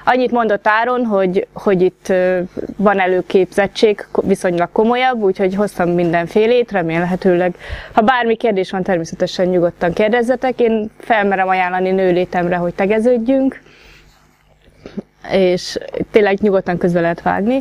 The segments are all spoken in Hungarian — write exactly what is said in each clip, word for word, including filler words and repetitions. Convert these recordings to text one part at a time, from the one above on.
Annyit mondott Áron, hogy, hogy itt van előképzettség viszonylag komolyabb, úgyhogy hoztam mindenfélét, remélhetőleg. Ha bármi kérdés van, természetesen nyugodtan kérdezzetek. Én felmerem ajánlani nőlétemre, hogy tegeződjünk, és tényleg nyugodtan közbe lehet vágni.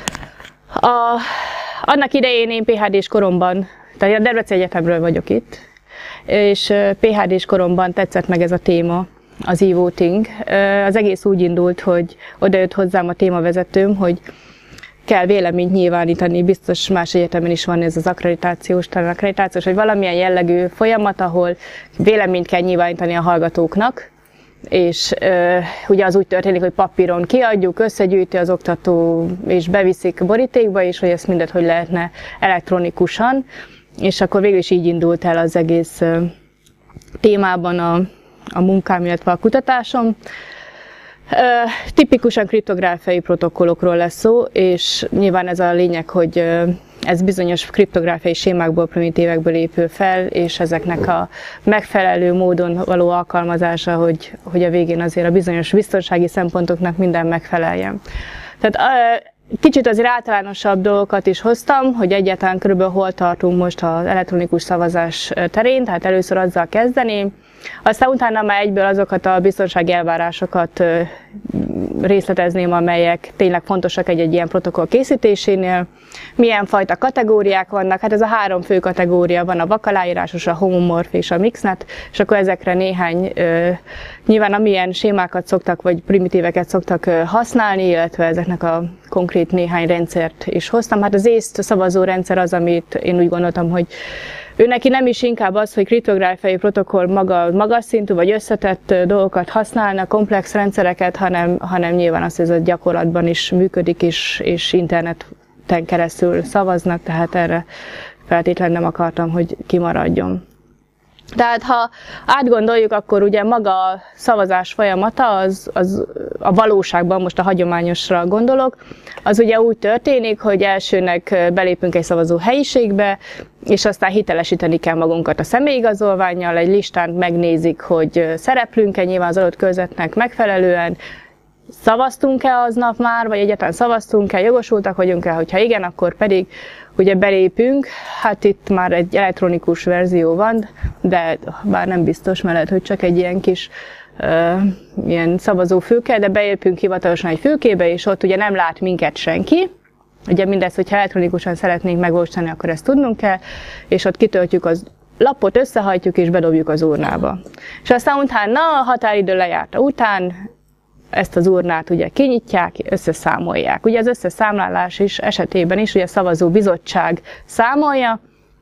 A, annak idején én pé há dés koromban, tehát a Debreceni Egyetemről vagyok itt, és pé há dés koromban tetszett meg ez a téma, az e-voting. Az egész úgy indult, hogy odajött hozzám a témavezetőm, hogy kell véleményt nyilvánítani, biztos más egyetemen is van ez az akkreditációs, talán akkreditációs, vagy valamilyen jellegű folyamat, ahol véleményt kell nyilvánítani a hallgatóknak, és uh, ugye az úgy történik, hogy papíron kiadjuk, összegyűjti az oktató, és beviszik borítékba, és hogy ezt mindet hogy lehetne elektronikusan, és akkor végül is így indult el az egész uh, témában a, a munkám, illetve a kutatásom. Uh, tipikusan kriptográfiai protokollokról lesz szó, és nyilván ez a lényeg, hogy uh, ez bizonyos kriptográfiai sémákból, primitívekből épül fel, és ezeknek a megfelelő módon való alkalmazása, hogy, hogy a végén azért a bizonyos biztonsági szempontoknak minden megfeleljen. Tehát uh, kicsit azért általánosabb dolgokat is hoztam, hogy egyáltalán körülbelül hol tartunk most az elektronikus szavazás terén, tehát először azzal kezdeném, aztán utána már egyből azokat a biztonsági elvárásokat részletezném, amelyek tényleg fontosak egy-egy ilyen protokoll készítésénél. Milyen fajta kategóriák vannak, hát ez a három fő kategória van, a vakaláírásos, a homomorf és a mixnet, és akkor ezekre néhány, nyilván amilyen sémákat szoktak, vagy primitíveket szoktak használni, illetve ezeknek a konkrét néhány rendszert is hoztam. Hát az észt szavazó rendszer az, amit én úgy gondoltam, hogy ő neki nem is inkább az, hogy kriptográfiai protokoll maga, magas szintű vagy összetett dolgokat használna, komplex rendszereket, hanem, hanem nyilván az, hogy ez a gyakorlatban is működik, és, és interneten keresztül szavaznak, tehát erre feltétlenül nem akartam, hogy kimaradjon. Tehát ha átgondoljuk, akkor ugye maga a szavazás folyamata, az, az a valóságban, most a hagyományosra gondolok, az ugye úgy történik, hogy elsőnek belépünk egy szavazó helyiségbe, és aztán hitelesíteni kell magunkat a személyigazolvánnyal, egy listán megnézik, hogy szereplünk-e nyilván az adott körzetnek megfelelően, szavaztunk-e aznap már, vagy egyáltalán szavaztunk-e, jogosultak vagyunk-e, hogyha igen, akkor pedig ugye belépünk, hát itt már egy elektronikus verzió van, de bár nem biztos, mert lehet, hogy csak egy ilyen kis uh, ilyen szavazófülke, de belépünk hivatalosan egy fülkébe, és ott ugye nem lát minket senki. Ugye mindezt, hogyha elektronikusan szeretnénk megvalósítani, akkor ezt tudnunk kell, és ott kitöltjük az lapot, összehajtjuk és bedobjuk az urnába. És aztán utána a határidő lejárta után ezt az urnát ugye kinyitják, összeszámolják. Ugye az összeszámlálás is esetében is ugye a szavazó bizottság számolja,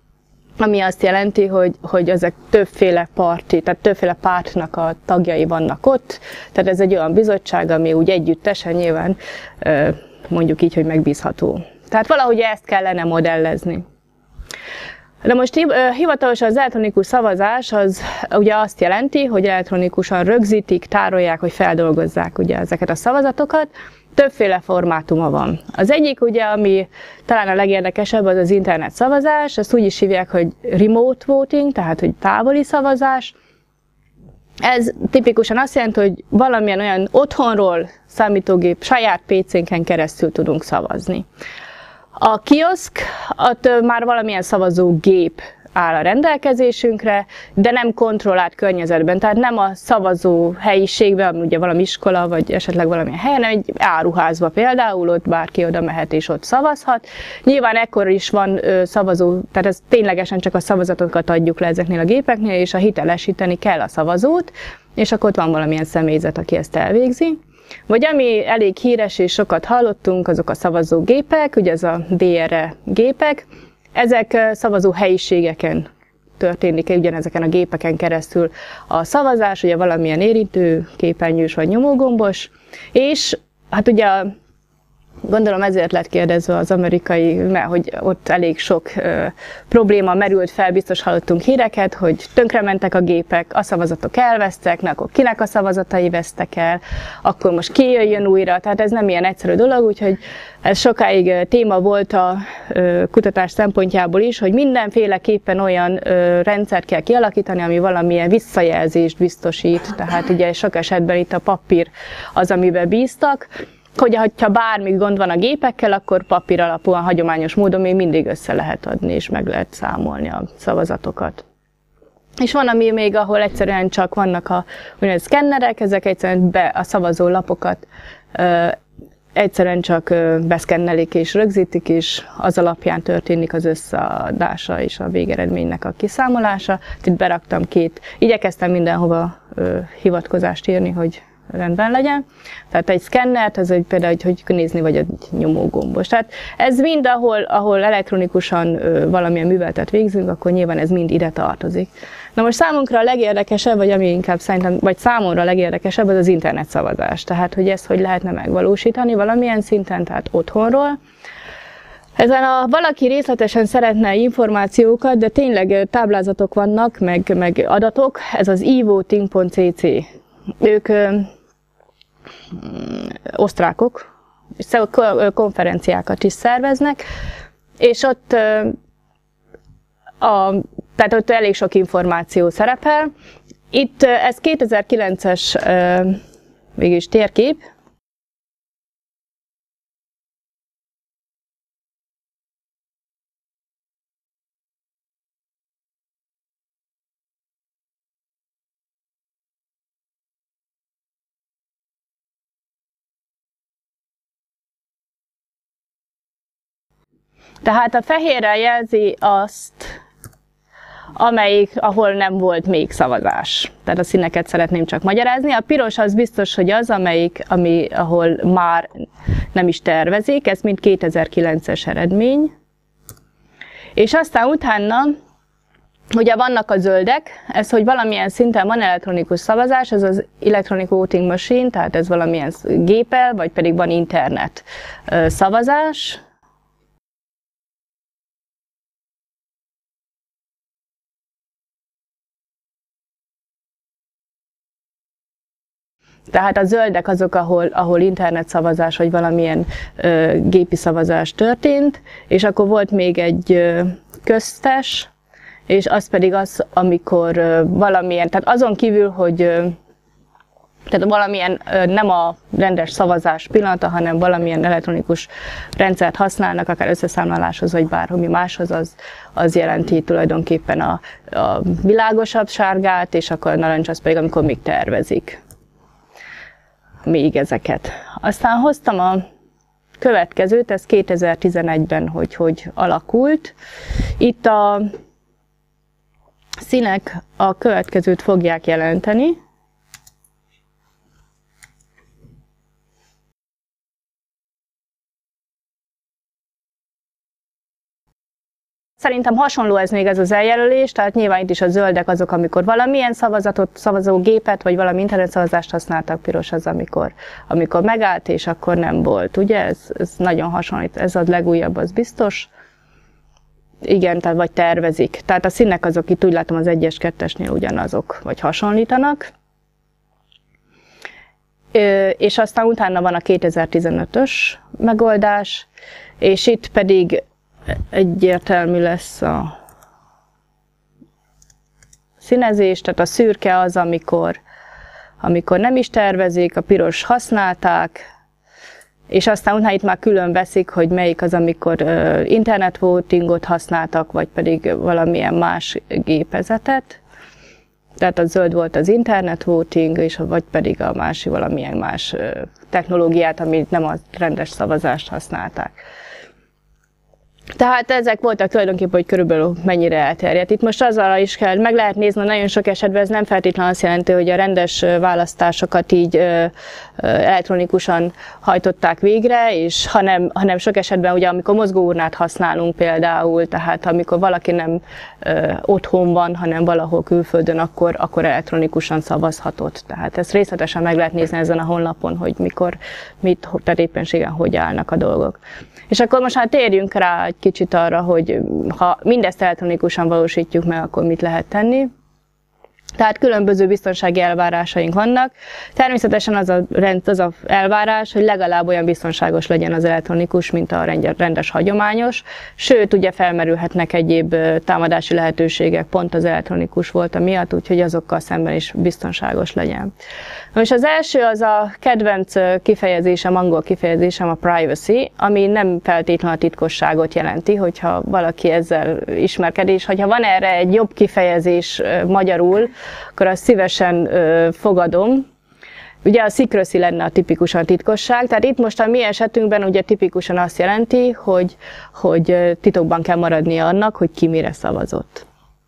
ami azt jelenti, hogy, hogy ezek többféle parti, tehát többféle pártnak a tagjai vannak ott, tehát ez egy olyan bizottság, ami úgy együttesen nyilván mondjuk így, hogy megbízható. Tehát valahogy ezt kellene modellezni. De most hivatalosan az elektronikus szavazás az ugye azt jelenti, hogy elektronikusan rögzítik, tárolják, hogy feldolgozzák ugye ezeket a szavazatokat. Többféle formátuma van. Az egyik ugye, ami talán a legérdekesebb, az az internet szavazás, ezt úgy is hívják, hogy remote voting, tehát hogy távoli szavazás. Ez tipikusan azt jelenti, hogy valamilyen olyan otthonról számítógép, saját pé cénken keresztül tudunk szavazni. A kioszk, ott már valamilyen szavazógép áll a rendelkezésünkre, de nem kontrollált környezetben, tehát nem a szavazó helyiségben, ugye valami iskola, vagy esetleg valamilyen helyen, hanem egy áruházba például, ott bárki oda mehet és ott szavazhat. Nyilván ekkor is van ö, szavazó, tehát ez ténylegesen csak a szavazatokat adjuk le ezeknél a gépeknél, és a hitelesíteni kell a szavazót, és akkor ott van valamilyen személyzet, aki ezt elvégzi. Vagy ami elég híres és sokat hallottunk, azok a szavazógépek, ugye ez a dé er e gépek, ezek szavazó helyiségeken történik, ugyanezeken a gépeken keresztül a szavazás, ugye valamilyen érintő, képernyős vagy nyomógombos, és hát ugye Gondolom ezért lett kérdezve az amerikai, mert hogy ott elég sok ö, probléma merült fel, biztos hallottunk híreket, hogy tönkrementek a gépek, a szavazatok elvesztek, na akkor kinek a szavazatai vesztek el, akkor most ki jöjjön újra, tehát ez nem ilyen egyszerű dolog, úgyhogy ez sokáig téma volt a ö, kutatás szempontjából is, hogy mindenféleképpen olyan ö, rendszert kell kialakítani, ami valamilyen visszajelzést biztosít, tehát ugye sok esetben itt a papír az, amiben bíztak, hogy ha bármi gond van a gépekkel, akkor papír alapúan, hagyományos módon még mindig össze lehet adni, és meg lehet számolni a szavazatokat. És van, ami még, ahol egyszerűen csak vannak a úgynevezett szkennerek, ezek egyszerűen be a szavazólapokat ö, egyszerűen csak ö, beszkennelik és rögzítik, és az alapján történik az összeadása és a végeredménynek a kiszámolása. Itt beraktam két, igyekeztem mindenhova ö, hivatkozást írni, hogy rendben legyen. Tehát egy szkennert, ez egy, például, hogy, hogy nézni vagy egy nyomógombos. Tehát ez mind, ahol, ahol elektronikusan ö, valamilyen műveletet végzünk, akkor nyilván ez mind ide tartozik. Na most számunkra a legérdekesebb, vagy ami inkább szerintem, vagy számomra a legérdekesebb, az az internetszavazás. Tehát, hogy ezt hogy lehetne megvalósítani valamilyen szinten, tehát otthonról. Ezen a valaki részletesen szeretne információkat, de tényleg táblázatok vannak, meg, meg adatok, ez az e voting pont cc. Ők ö, osztrákok, és konferenciákat is szerveznek, és ott, ö, a, tehát ott elég sok információ szerepel. Itt ez kétezer-kilences ö, mégis térkép. Tehát a fehérrel jelzi azt, amelyik, ahol nem volt még szavazás. Tehát a színeket szeretném csak magyarázni. A piros az biztos, hogy az, amelyik, ami, ahol már nem is tervezik, ez mind kétezer-kilences eredmény. És aztán utána, ugye vannak a zöldek, ez, hogy valamilyen szinten van elektronikus szavazás, ez az Electronic Voting Machine, tehát ez valamilyen géppel, vagy pedig van internet szavazás. Tehát a zöldek azok, ahol, ahol internetszavazás, vagy valamilyen ö, gépi szavazás történt, és akkor volt még egy ö, köztes, és az pedig az, amikor ö, valamilyen, tehát azon kívül, hogy ö, tehát valamilyen ö, nem a rendes szavazás pillanata, hanem valamilyen elektronikus rendszert használnak, akár összeszámláláshoz, vagy bárhomi máshoz, az, az jelenti tulajdonképpen a, a világosabb sárgát, és akkor a narancs az pedig, amikor még tervezik még ezeket. Aztán hoztam a következőt, ez kétezer-tizenegyben, hogy hogy alakult. Itt a színek a következőt fogják jelenteni. Szerintem hasonló ez még ez az eljelölés, tehát nyilván itt is a zöldek azok, amikor valamilyen szavazatot, szavazógépet, vagy valami internetszavazást használtak, piros az, amikor, amikor megállt, és akkor nem volt. Ugye ez, ez nagyon hasonlít, ez a legújabb, az biztos. Igen, tehát vagy tervezik. Tehát a színek azok itt úgy látom az egyes, kettesnél ugyanazok, vagy hasonlítanak. És aztán utána van a kétezer-tizenötös megoldás, és itt pedig egyértelmű lesz a színezés, tehát a szürke az, amikor, amikor nem is tervezik, a piros használták, és aztán utána itt már külön veszik, hogy melyik az, amikor uh, internet votingot használtak, vagy pedig valamilyen más gépezetet. Tehát a zöld volt az internet voting, és vagy pedig a másik valamilyen más uh, technológiát, amit nem a rendes szavazást használták. Tehát ezek voltak tulajdonképpen, hogy körülbelül mennyire elterjedt. Itt most azzal is kell, meg lehet nézni, nagyon sok esetben ez nem feltétlenül azt jelenti, hogy a rendes választásokat így ö, ö, elektronikusan hajtották végre, és hanem, hanem sok esetben, ugye, amikor mozgóurnát használunk például, tehát amikor valaki nem ö, otthon van, hanem valahol külföldön, akkor, akkor elektronikusan szavazhatott. Tehát ezt részletesen meg lehet nézni ezen a honlapon, hogy mikor, mit, tehát éppenségen hogy állnak a dolgok. És akkor most hát térjünk rá egy kicsit arra, hogy ha mindezt elektronikusan valósítjuk meg, akkor mit lehet tenni. Tehát különböző biztonsági elvárásaink vannak. Természetesen az a, rend, az a elvárás, hogy legalább olyan biztonságos legyen az elektronikus, mint a rendes hagyományos. Sőt, ugye felmerülhetnek egyéb támadási lehetőségek, pont az elektronikus volt miatt, úgyhogy azokkal szemben is biztonságos legyen. Most az első az a kedvenc kifejezésem, angol kifejezésem a privacy, ami nem feltétlenül a titkosságot jelenti, hogyha valaki ezzel ismerkedés, hogyha van erre egy jobb kifejezés magyarul, akkor azt szívesen fogadom. Ugye a secrecy lenne a tipikusan titkosság, tehát itt most a mi esetünkben ugye tipikusan azt jelenti, hogy, hogy titokban kell maradnia annak, hogy ki mire szavazott.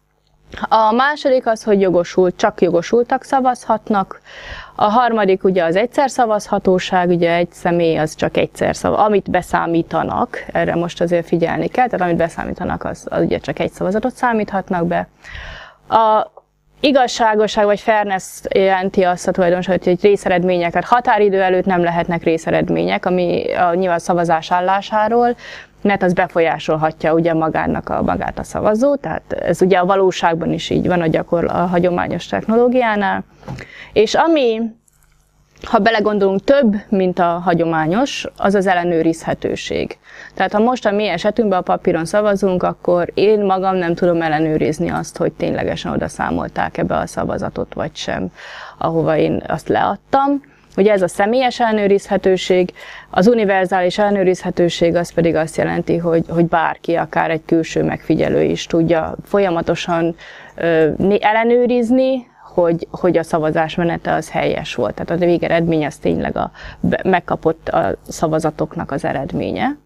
A második az, hogy jogosult, csak jogosultak szavazhatnak. A harmadik ugye az egyszer szavazhatóság, ugye egy személy az csak egyszer szavaz, amit beszámítanak, erre most azért figyelni kell, tehát amit beszámítanak, az, az ugye csak egy szavazatot számíthatnak be. A igazságosság vagy fairness jelenti azt a tulajdonságot, hogy részeredményeket határidő előtt nem lehetnek részeredmények, ami a nyilván szavazás állásáról, mert az befolyásolhatja ugye magának a, magát a szavazó, tehát ez ugye a valóságban is így van a gyakor a hagyományos technológiánál. És ami, ha belegondolunk, több, mint a hagyományos, az az ellenőrizhetőség. Tehát ha most a mi esetünkben a papíron szavazunk, akkor én magam nem tudom ellenőrizni azt, hogy ténylegesen oda számolták ebbe a szavazatot, vagy sem, ahova én azt leadtam. Ugye ez a személyes ellenőrizhetőség, az univerzális ellenőrizhetőség az pedig azt jelenti, hogy, hogy bárki, akár egy külső megfigyelő is tudja folyamatosan ö, ellenőrizni, hogy, hogy a szavazás menete az helyes volt. Tehát a végeredmény az tényleg a megkapott a szavazatoknak az eredménye.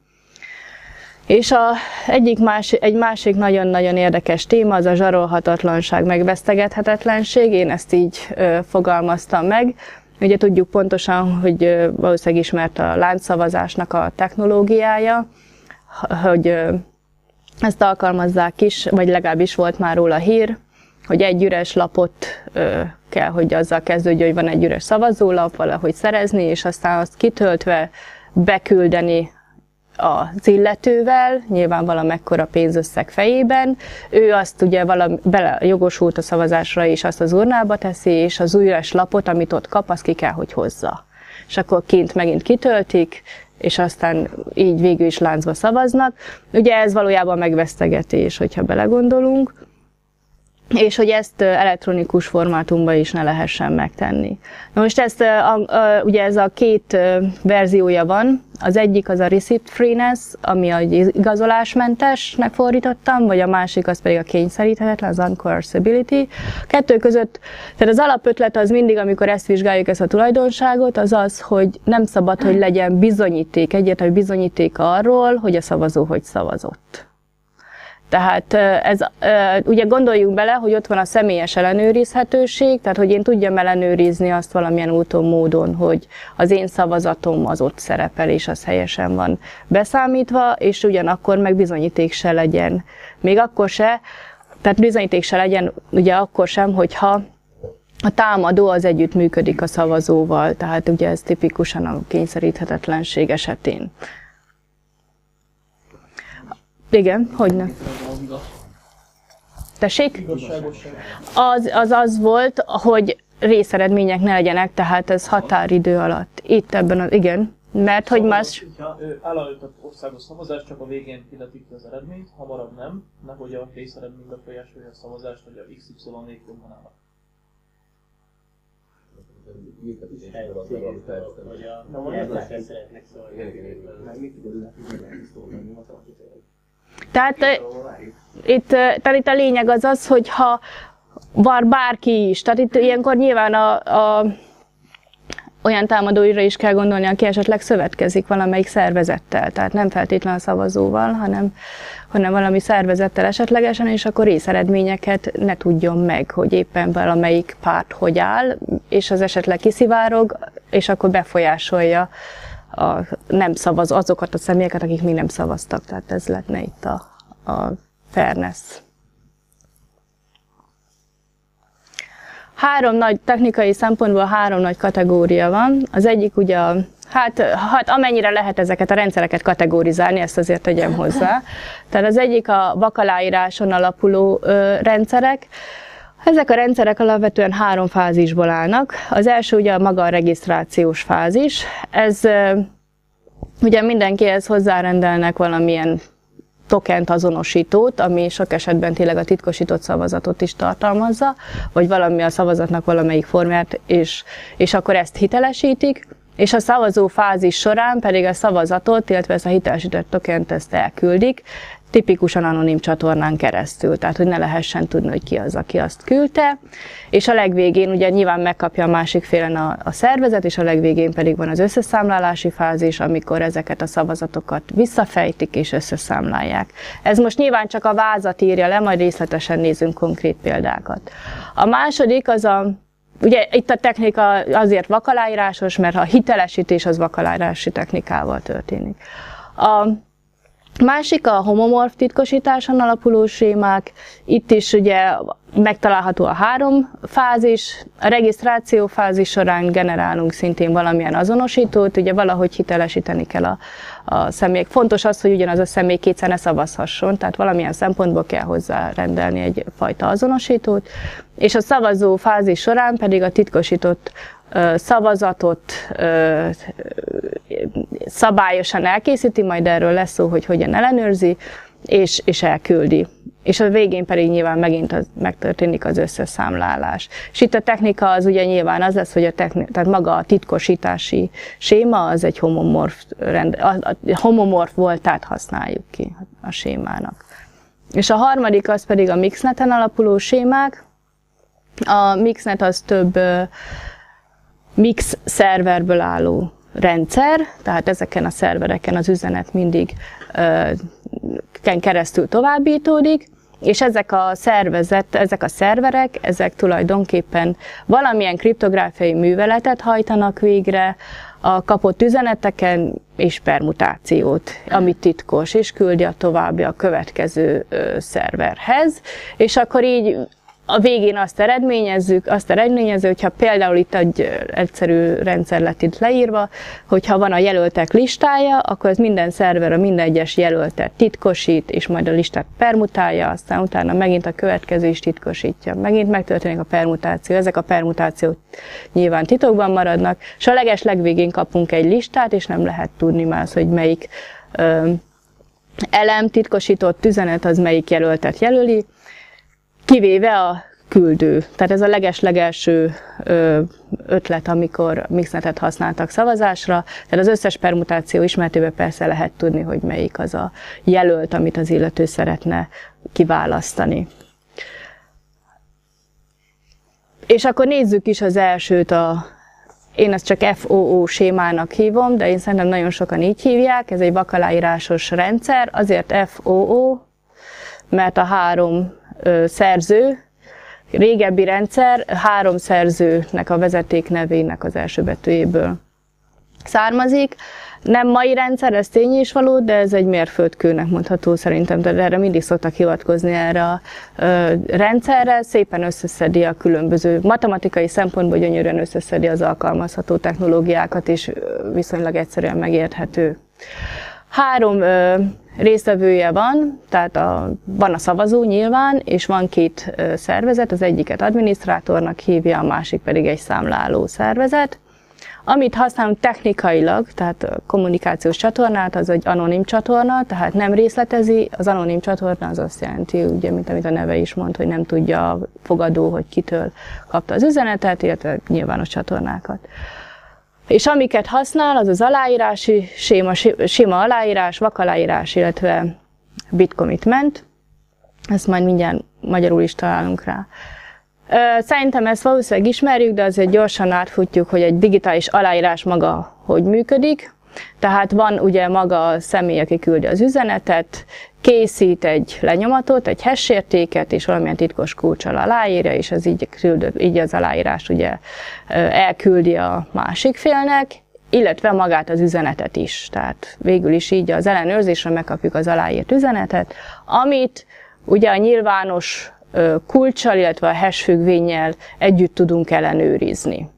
És a egyik más, egy másik nagyon-nagyon érdekes téma az a zsarolhatatlanság, megvesztegethetetlenség. Én ezt így ö, fogalmaztam meg. Ugye tudjuk pontosan, hogy ö, valószínűleg ismert a láncszavazásnak a technológiája, hogy ö, ezt alkalmazzák is, vagy legalábbis volt már róla hír, hogy egy üres lapot ö, kell, hogy azzal kezdődjön, hogy van egy üres szavazólap, valahogy szerezni, és aztán azt kitöltve beküldeni az illetővel, nyilván valamekkora pénzösszeg fejében. Ő azt ugye valami, bele jogosult a szavazásra, és azt az urnába teszi, és az üres lapot, amit ott kap, azt ki kell, hogy hozza. És akkor kint megint kitöltik, és aztán így végül is láncba szavaznak. Ugye ez valójában megvesztegetés, hogyha belegondolunk, és hogy ezt elektronikus formátumban is ne lehessen megtenni. Na most ezt, a, a, ugye ez a két verziója van, az egyik az a receipt freeness, ami az igazolásmentesnek fordítottam, vagy a másik az pedig a kényszeríthetetlen, az uncoercibility. Kettő között, tehát az alapötlet az mindig, amikor ezt vizsgáljuk, ezt a tulajdonságot, az az, hogy nem szabad, hogy legyen bizonyíték, egyértelmű bizonyíték arról, hogy a szavazó hogy szavazott. Tehát ez, ugye gondoljunk bele, hogy ott van a személyes ellenőrizhetőség, tehát hogy én tudjam ellenőrizni azt valamilyen úton, módon, hogy az én szavazatom az ott szerepel, és az helyesen van beszámítva, és ugyanakkor meg bizonyíték se legyen. Még akkor se, tehát bizonyíték se legyen ugye akkor sem, hogyha a támadó az együtt működik a szavazóval, tehát ugye ez tipikusan a kényszeríthetetlenség esetén. Igen, hogyne. Tessék? Az, az az volt, hogy részeredmények ne legyenek, tehát ez határidő alatt. Itt ebben az, igen. Mert hogy más... Ha áll előtt az országos szavazás, csak a végén illetik az eredményt, hamarabb nem, nehogy a részeredmény befolyásolja a szavazást, hogy a iksz ipszilon nélkül van áll. Tehát itt, tehát itt a lényeg az az, hogy ha var bárki is, tehát itt ilyenkor nyilván a, a olyan támadóira is kell gondolni, aki esetleg szövetkezik valamelyik szervezettel, tehát nem feltétlenül a szavazóval, hanem, hanem valami szervezettel esetlegesen, és akkor részeredményeket ne tudjon meg, hogy éppen valamelyik párt hogy áll, és az esetleg kiszivárog, és akkor befolyásolja a nem szavaz azokat a személyeket, akik még nem szavaztak. Tehát ez lenne itt a, a fairness. Három nagy, technikai szempontból három nagy kategória van. Az egyik ugye, hát, hát amennyire lehet ezeket a rendszereket kategorizálni, ezt azért tegyem hozzá. Tehát az egyik a vakaláíráson alapuló ö, rendszerek. Ezek a rendszerek alapvetően három fázisból állnak. Az első ugye a maga a regisztrációs fázis. Ez ö, ugye mindenkihez hozzárendelnek valamilyen tokent azonosítót, ami sok esetben tényleg a titkosított szavazatot is tartalmazza, vagy valami a szavazatnak valamelyik formát, és, és akkor ezt hitelesítik, és a szavazó fázis során pedig a szavazatot, illetve ezt a hitelesített tokent ezt elküldik, tipikusan anonim csatornán keresztül, tehát hogy ne lehessen tudni, hogy ki az, aki azt küldte, és a legvégén ugye nyilván megkapja a másik félen a, a szervezet, és a legvégén pedig van az összeszámlálási fázis, amikor ezeket a szavazatokat visszafejtik és összeszámlálják. Ez most nyilván csak a vázat írja le, majd részletesen nézünk konkrét példákat. A második az a Ugye itt a technika azért vakaláírásos, mert a hitelesítés az vakaláírási technikával történik. A másik a homomorf titkosításon alapuló sémák. Itt is ugye megtalálható a három fázis. A regisztráció fázis során generálunk szintén valamilyen azonosítót, ugye valahogy hitelesíteni kell a, a személyek. Fontos az, hogy ugyanaz a személy kétszer ne szavazhasson, tehát valamilyen szempontból kell hozzá rendelni egyfajta azonosítót. És a szavazó fázis során pedig a titkosított ö, szavazatot ö, szabályosan elkészíti, majd erről lesz szó, hogy hogyan ellenőrzi, és, és elküldi. És a végén pedig nyilván megint az, megtörténik az összeszámlálás. És itt a technika az ugye nyilván az lesz, hogy a technika, tehát maga a titkosítási séma az egy homomorf, rend, a, a homomorf voltát használjuk ki a sémának. És a harmadik az pedig a mixneten alapuló sémák. A mixnet az több uh, mix szerverből álló rendszer, tehát ezeken a szervereken az üzenet mindig uh, keresztül továbbítódik, és ezek a szervezet, ezek a szerverek, ezek tulajdonképpen valamilyen kriptográfiai műveletet hajtanak végre a kapott üzeneteken, és permutációt, ami titkos, és küldi a további a következő uh, szerverhez, és akkor így a végén azt eredményezzük, azt eredményező, hogyha például itt egy egyszerű rendszer lett itt leírva, hogyha van a jelöltek listája, akkor ez minden szerver a minden egyes jelöltet titkosít, és majd a listát permutálja, aztán utána megint a következő is titkosítja. Megint megtörténik a permutáció, ezek a permutációk nyilván titokban maradnak, és a leges legvégén kapunk egy listát, és nem lehet tudni más, hogy melyik ö, elem, titkosított üzenet az melyik jelöltet jelöli, kivéve a küldő. Tehát ez a leges-legelső ötlet, amikor mixnetet használtak szavazásra. Tehát az összes permutáció ismertében persze lehet tudni, hogy melyik az a jelölt, amit az illető szeretne kiválasztani. És akkor nézzük is az elsőt, a, én ezt csak F O O sémának hívom, de én szerintem nagyon sokan így hívják, ez egy vakaláírásos rendszer, azért F O O, mert a három ö, szerző, régebbi rendszer három szerzőnek a vezeték nevének az első betűjéből származik. Nem mai rendszer, ez tény is való, de ez egy mérföldkőnek mondható szerintem, de erre mindig szoktak hivatkozni erre a ö, rendszerre, szépen összeszedi a különböző matematikai szempontból gyönyörűen összeszedi az alkalmazható technológiákat, és viszonylag egyszerűen megérthető. Három ö, résztvevője van, tehát a, van a szavazó nyilván, és van két ö, szervezet, az egyiket adminisztrátornak hívja, a másik pedig egy számláló szervezet. Amit használunk technikailag, tehát a kommunikációs csatornát, az egy anonim csatorna, tehát nem részletezi. Az anonim csatorna az azt jelenti, ugye, mint amit a neve is mond, hogy nem tudja a fogadó, hogy kitől kapta az üzenetet, illetve nyilvános csatornákat. És amiket használ, az az aláírási séma, sima aláírás, vakaláírás, illetve bit commitment. Ezt majd mindjárt magyarul is találunk rá. Szerintem ezt valószínűleg ismerjük, de azért gyorsan átfutjuk, hogy egy digitális aláírás maga hogy működik. Tehát van ugye maga a személy, aki küldi az üzenetet, készít egy lenyomatot, egy hash értéket, és valamilyen titkos kulccsal aláírja, és ez így, küld, így az aláírás ugye elküldi a másik félnek, illetve magát az üzenetet is. Tehát végül is így az ellenőrzésre megkapjuk az aláírt üzenetet, amit ugye a nyilvános kulccsal, illetve a hash függvénnyel együtt tudunk ellenőrizni.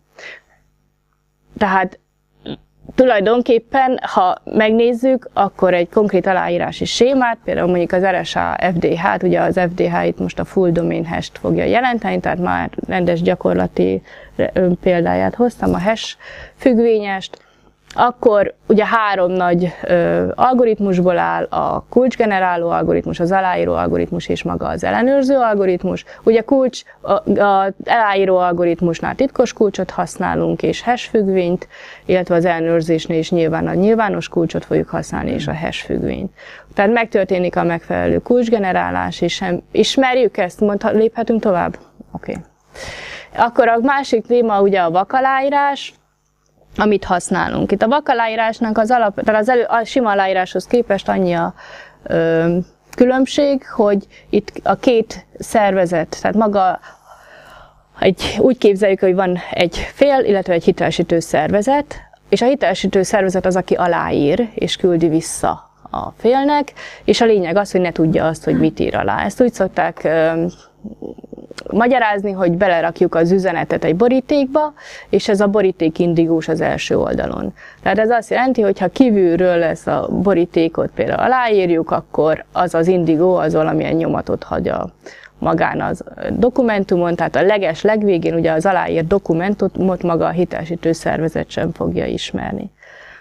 Tehát tulajdonképpen, ha megnézzük, akkor egy konkrét aláírási sémát, például mondjuk az er es á ef dé há-t, ugye az ef dé há itt most a full domain hash-t fogja jelenteni, tehát már rendes gyakorlati példáját hoztam, a hash függvényest, akkor ugye három nagy ö, algoritmusból áll, a kulcsgeneráló algoritmus, az aláíró algoritmus és maga az ellenőrző algoritmus. Ugye kulcs, a, a aláíró algoritmusnál titkos kulcsot használunk és hash függvényt, illetve az ellenőrzésnél is nyilván a nyilvános kulcsot fogjuk használni és a hash függvényt. Tehát megtörténik a megfelelő kulcsgenerálás, és sem, ismerjük ezt, mondha, léphetünk tovább? Oké. Okay. Akkor a másik téma ugye a vakaláírás, amit használunk. Itt a vakaláírásnak az alap, tehát az elő, a sima aláíráshoz képest annyi a ö, különbség, hogy itt a két szervezet, tehát maga egy, úgy képzeljük, hogy van egy fél, illetve egy hitelesítő szervezet, és a hitelesítő szervezet az, aki aláír és küldi vissza a félnek, és a lényeg az, hogy ne tudja azt, hogy mit ír alá. Ezt úgy szokták ö, magyarázni, hogy belerakjuk az üzenetet egy borítékba, és ez a boríték indigós az első oldalon. Tehát ez azt jelenti, hogy ha kívülről lesz a borítékot például aláírjuk, akkor az az indigó, az valamilyen nyomatot hagy a magán az dokumentumon, tehát a leges legvégén ugye az aláírt dokumentumot maga a hitelesítő szervezet sem fogja ismerni.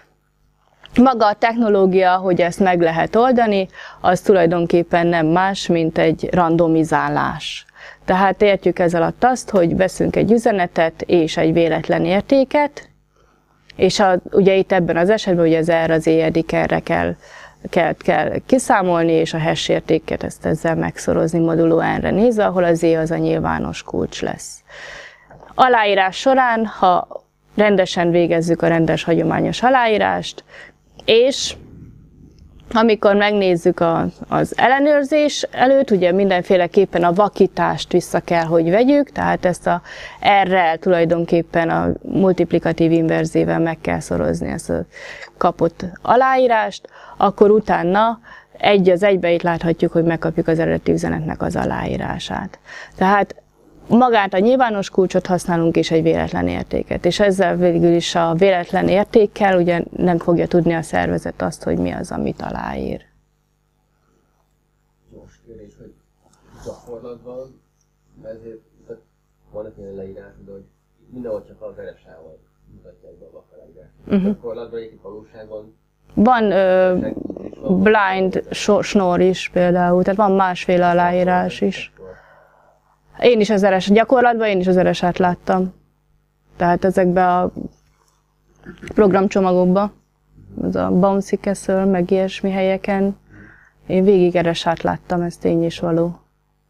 Maga a technológia, hogy ezt meg lehet oldani, az tulajdonképpen nem más, mint egy randomizálás. Tehát értjük ez alatt azt, hogy veszünk egy üzenetet és egy véletlen értéket, és a, ugye itt ebben az esetben ugye az er az éjedik erre kell, kell, kell kiszámolni, és a hash értéket ezt ezzel megszorozni moduló n-re nézve, ahol az E az a nyilvános kulcs lesz. Aláírás során, ha rendesen végezzük a rendes hagyományos aláírást, és amikor megnézzük a, az ellenőrzés előtt, ugye mindenféleképpen a vakítást vissza kell, hogy vegyük, tehát ezt a R-rel tulajdonképpen a multiplikatív inverzével meg kell szorozni ezt a kapott aláírást, akkor utána egy az egybe itt láthatjuk, hogy megkapjuk az eredeti üzenetnek az aláírását. Tehát magát a nyilvános kulcsot használunk és egy véletlen értéket, és ezzel végül is a véletlen értékkel ugye nem fogja tudni a szervezet azt, hogy mi az, amit aláír. Most kérdés, hogy gyakorlatban, ezért vannak ilyen leírásod, hogy mindenhol csak az er es á-val mutatják be a vakaláírást. Uh-huh. Gyakorlatban egyébként valóságban van ö, blind snor is például, tehát van másféle aláírás is. Én is az er es, gyakorlatban én is az er es á-t láttam. Tehát ezekben a programcsomagokban, az a Bouncy Castle, meg ilyesmi helyeken, én végig er es á-t láttam, ez tény is való.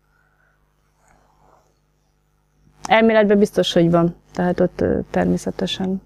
Elméletben biztos, hogy van, tehát ott természetesen.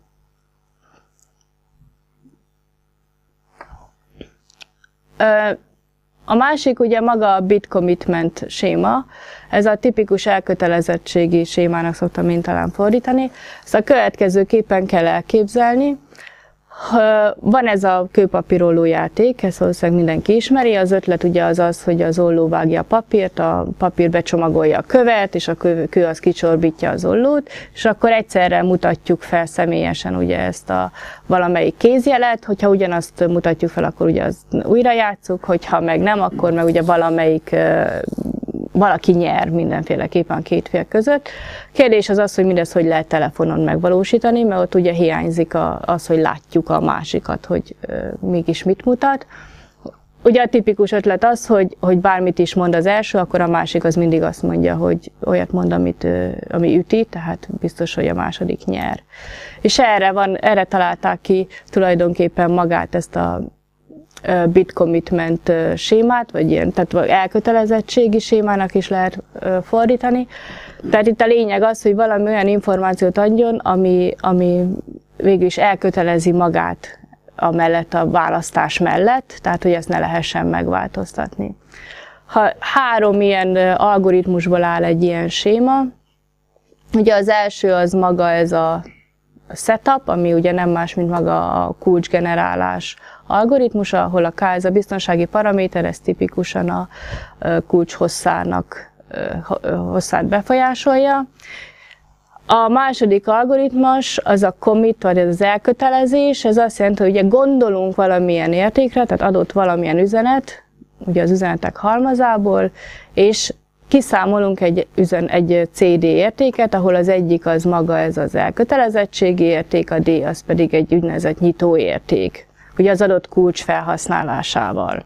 A másik ugye maga a bit commitment séma, ez a tipikus elkötelezettségi sémának szoktam én talán fordítani. Ezt a következőképpen kell elképzelni. Van ez a kőpapírolló játék, ezt valószínűleg mindenki ismeri. Az ötlet ugye az az, hogy az olló vágja a papírt, a papír becsomagolja a követ, és a kő, kő az kicsorbítja az ollót, és akkor egyszerre mutatjuk fel személyesen ugye ezt a valamelyik kézjelet, hogyha ugyanazt mutatjuk fel, akkor ugye az újra játsszuk, hogyha meg nem, akkor meg ugye valamelyik valaki nyer mindenféleképpen a két fél között. Kérdés az az, hogy mindezt hogy lehet telefonon megvalósítani, mert ott ugye hiányzik a, az, hogy látjuk a másikat, hogy ö, mégis mit mutat. Ugye a tipikus ötlet az, hogy, hogy bármit is mond az első, akkor a másik az mindig azt mondja, hogy olyat mond, amit, ö, ami üti, tehát biztos, hogy a második nyer. És erre, van, erre találták ki tulajdonképpen magát ezt a bit commitment sémát, vagy ilyen, tehát elkötelezettségi sémának is lehet fordítani. Tehát itt a lényeg az, hogy valami olyan információt adjon, ami, ami végül is elkötelezi magát amellett a választás mellett, tehát hogy ezt ne lehessen megváltoztatni. Ha három ilyen algoritmusból áll egy ilyen séma, ugye az első az maga ez a setup, ami ugye nem más, mint maga a kulcsgenerálás algoritmusa, ahol a K, ez a biztonsági paraméter, ez tipikusan a kulcs hosszának, hosszát befolyásolja. A második algoritmus az a commit, vagy az elkötelezés, ez azt jelenti, hogy ugye gondolunk valamilyen értékre, tehát adott valamilyen üzenet, ugye az üzenetek halmazából, és kiszámolunk egy, üzen, egy cé dé értéket, ahol az egyik az maga ez az elkötelezettségi érték, a D az pedig egy úgynevezett nyitó érték, ugye az adott kulcs felhasználásával.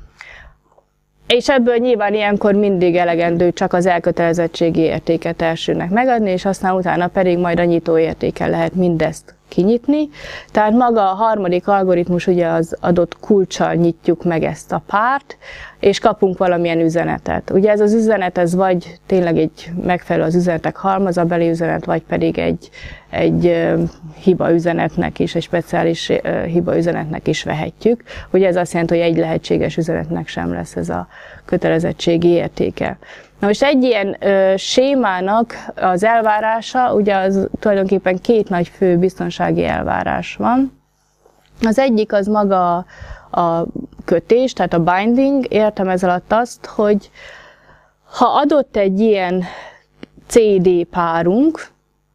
És ebből nyilván ilyenkor mindig elegendő csak az elkötelezettségi értéket elsőnek megadni, és aztán utána pedig majd a nyitó értéken lehet mindezt kinyitni. Tehát maga a harmadik algoritmus, ugye az adott kulccsal nyitjuk meg ezt a párt, és kapunk valamilyen üzenetet. Ugye ez az üzenet, ez vagy tényleg egy megfelelő az üzenetek halmazabeli üzenet, vagy pedig egy, egy uh, hiba üzenetnek is, egy speciális uh, hiba üzenetnek is vehetjük. Ugye ez azt jelenti, hogy egy lehetséges üzenetnek sem lesz ez a kötelezettségi értéke. Na most egy ilyen ö, sémának az elvárása, ugye az tulajdonképpen két nagy fő biztonsági elvárás van. Az egyik az maga a, a kötés, tehát a binding, értem ez alatt azt, hogy ha adott egy ilyen cé dé párunk,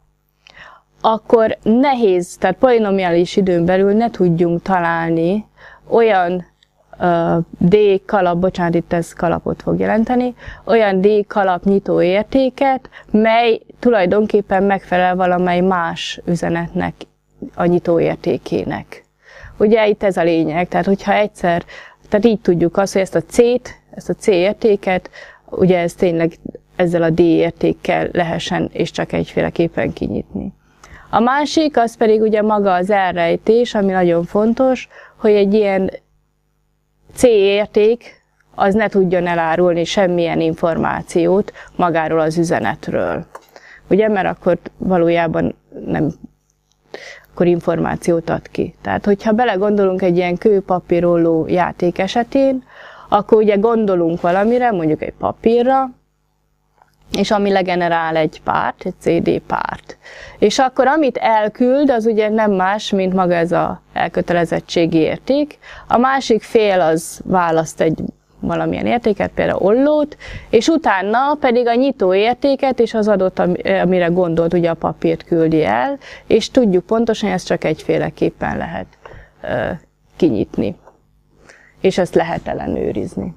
akkor nehéz, tehát polinomiális időn belül ne tudjunk találni olyan D kalap, bocsánat, itt ez kalapot fog jelenteni, olyan D kalap nyitó értéket, mely tulajdonképpen megfelel valamely más üzenetnek a nyitó értékének. Ugye itt ez a lényeg, tehát hogyha egyszer, tehát így tudjuk azt, hogy ezt a C-t, ezt a C értéket, ugye ez tényleg ezzel a D értékkel lehessen és csak egyféleképpen kinyitni. A másik, az pedig ugye maga az elrejtés, ami nagyon fontos, hogy egy ilyen C érték az ne tudjon elárulni semmilyen információt magáról az üzenetről. Ugye, mert akkor valójában nem, akkor információt ad ki. Tehát, hogyha belegondolunk egy ilyen kőpapírolló játék esetén, akkor ugye gondolunk valamire, mondjuk egy papírra, és ami legenerál egy párt, egy cé dé párt. És akkor amit elküld, az ugye nem más, mint maga ez az elkötelezettségi érték. A másik fél az választ egy valamilyen értéket, például ollót, és utána pedig a nyitó értéket és az adott, amire gondolt, ugye a papírt küldi el, és tudjuk pontosan, hogy ezt csak egyféleképpen lehet uh, kinyitni. És ezt lehet ellenőrizni.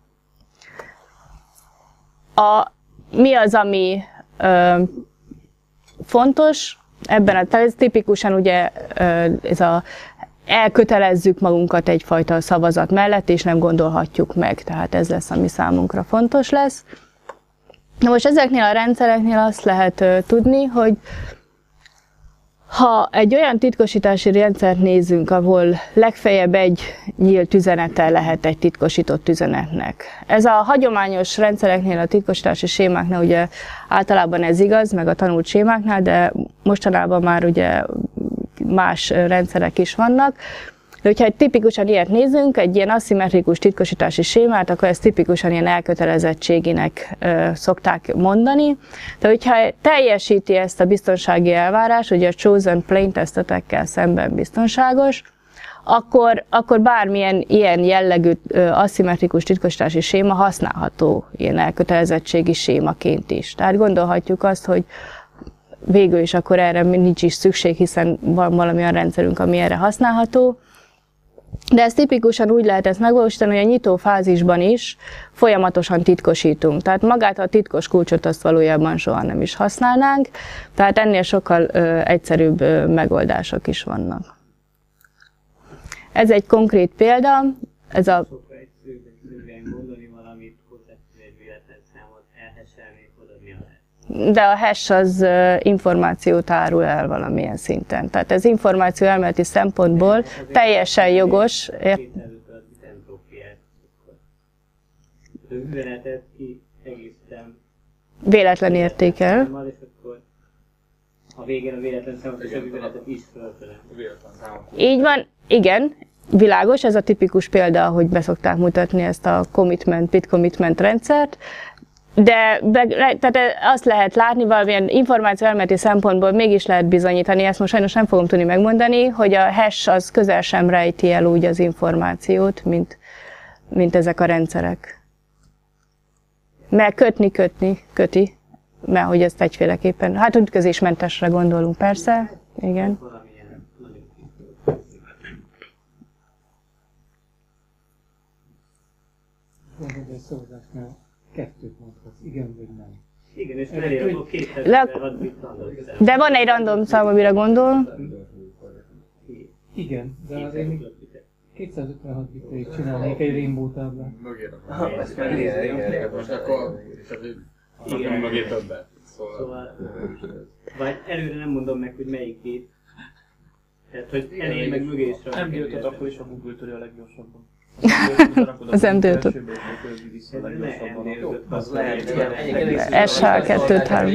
A Mi az, ami ö, fontos ebben a, tehát ez tipikusan ugye ö, ez a elkötelezzük magunkat egyfajta szavazat mellett, és nem gondolhatjuk meg, tehát ez lesz, ami számunkra fontos lesz. Na most ezeknél a rendszereknél azt lehet ö, tudni, hogy ha egy olyan titkosítási rendszert nézzünk, ahol legfeljebb egy nyílt üzenete lehet egy titkosított üzenetnek. Ez a hagyományos rendszereknél, a titkosítási sémáknál ugye általában ez igaz, meg a tanult sémáknál, de mostanában már ugye más rendszerek is vannak. De hogyha egy tipikusan ilyet nézzünk, egy ilyen aszimmetrikus titkosítási sémát, akkor ezt tipikusan ilyen elkötelezettséginek ö, szokták mondani. De hogyha teljesíti ezt a biztonsági elvárást, ugye a chosen plain tesztetekkel szemben biztonságos, akkor, akkor bármilyen ilyen jellegű ö, aszimmetrikus titkosítási séma használható ilyen elkötelezettségi sémaként is. Tehát gondolhatjuk azt, hogy végül is akkor erre nincs is szükség, hiszen van valami olyan rendszerünk, ami erre használható. De ezt tipikusan úgy lehet ezt megvalósítani, hogy a nyitó fázisban is folyamatosan titkosítunk. Tehát magát a titkos kulcsot azt valójában soha nem is használnánk, tehát ennél sokkal ö, egyszerűbb ö, megoldások is vannak. Ez egy konkrét példa, ez a... De a hash az információt árul el valamilyen szinten. Tehát ez információ elméleti szempontból teljesen jogos. véletlen értékel. És akkor a végén a véletlen számot és a üzenetet is fölfele. Így van, igen, világos, ez a tipikus példa, hogy beszokták mutatni ezt a commitment, bit commitment rendszert, de be, tehát azt lehet látni, valamilyen információ elméleti szempontból mégis lehet bizonyítani, ezt most sajnos nem fogom tudni megmondani, hogy a hash az közel sem rejti el úgy az információt, mint, mint ezek a rendszerek. Mert kötni, kötni, köti, mert hogy ezt egyféleképpen, hát ütközésmentesre gondolunk persze, igen. Egy szavazásnál kettőt mondhatsz, igen vagy nem. Igen, és elér akkor kétszáz bit random. De van egy random szám, amire gondol. Igen, de azért még kétszázötvenhat bitig csinálnék egy rainbow táblát. Igen, most akkor... Igen, mögé többet. Szóval... Vagy előre nem mondom meg, hogy melyik gép. Tehát, hogy elé meg mögé is rá. em dé ötöt akkor is a Google törő a leggyorsabban. Az em dé ötöt. Az lehet, es há kettőt három.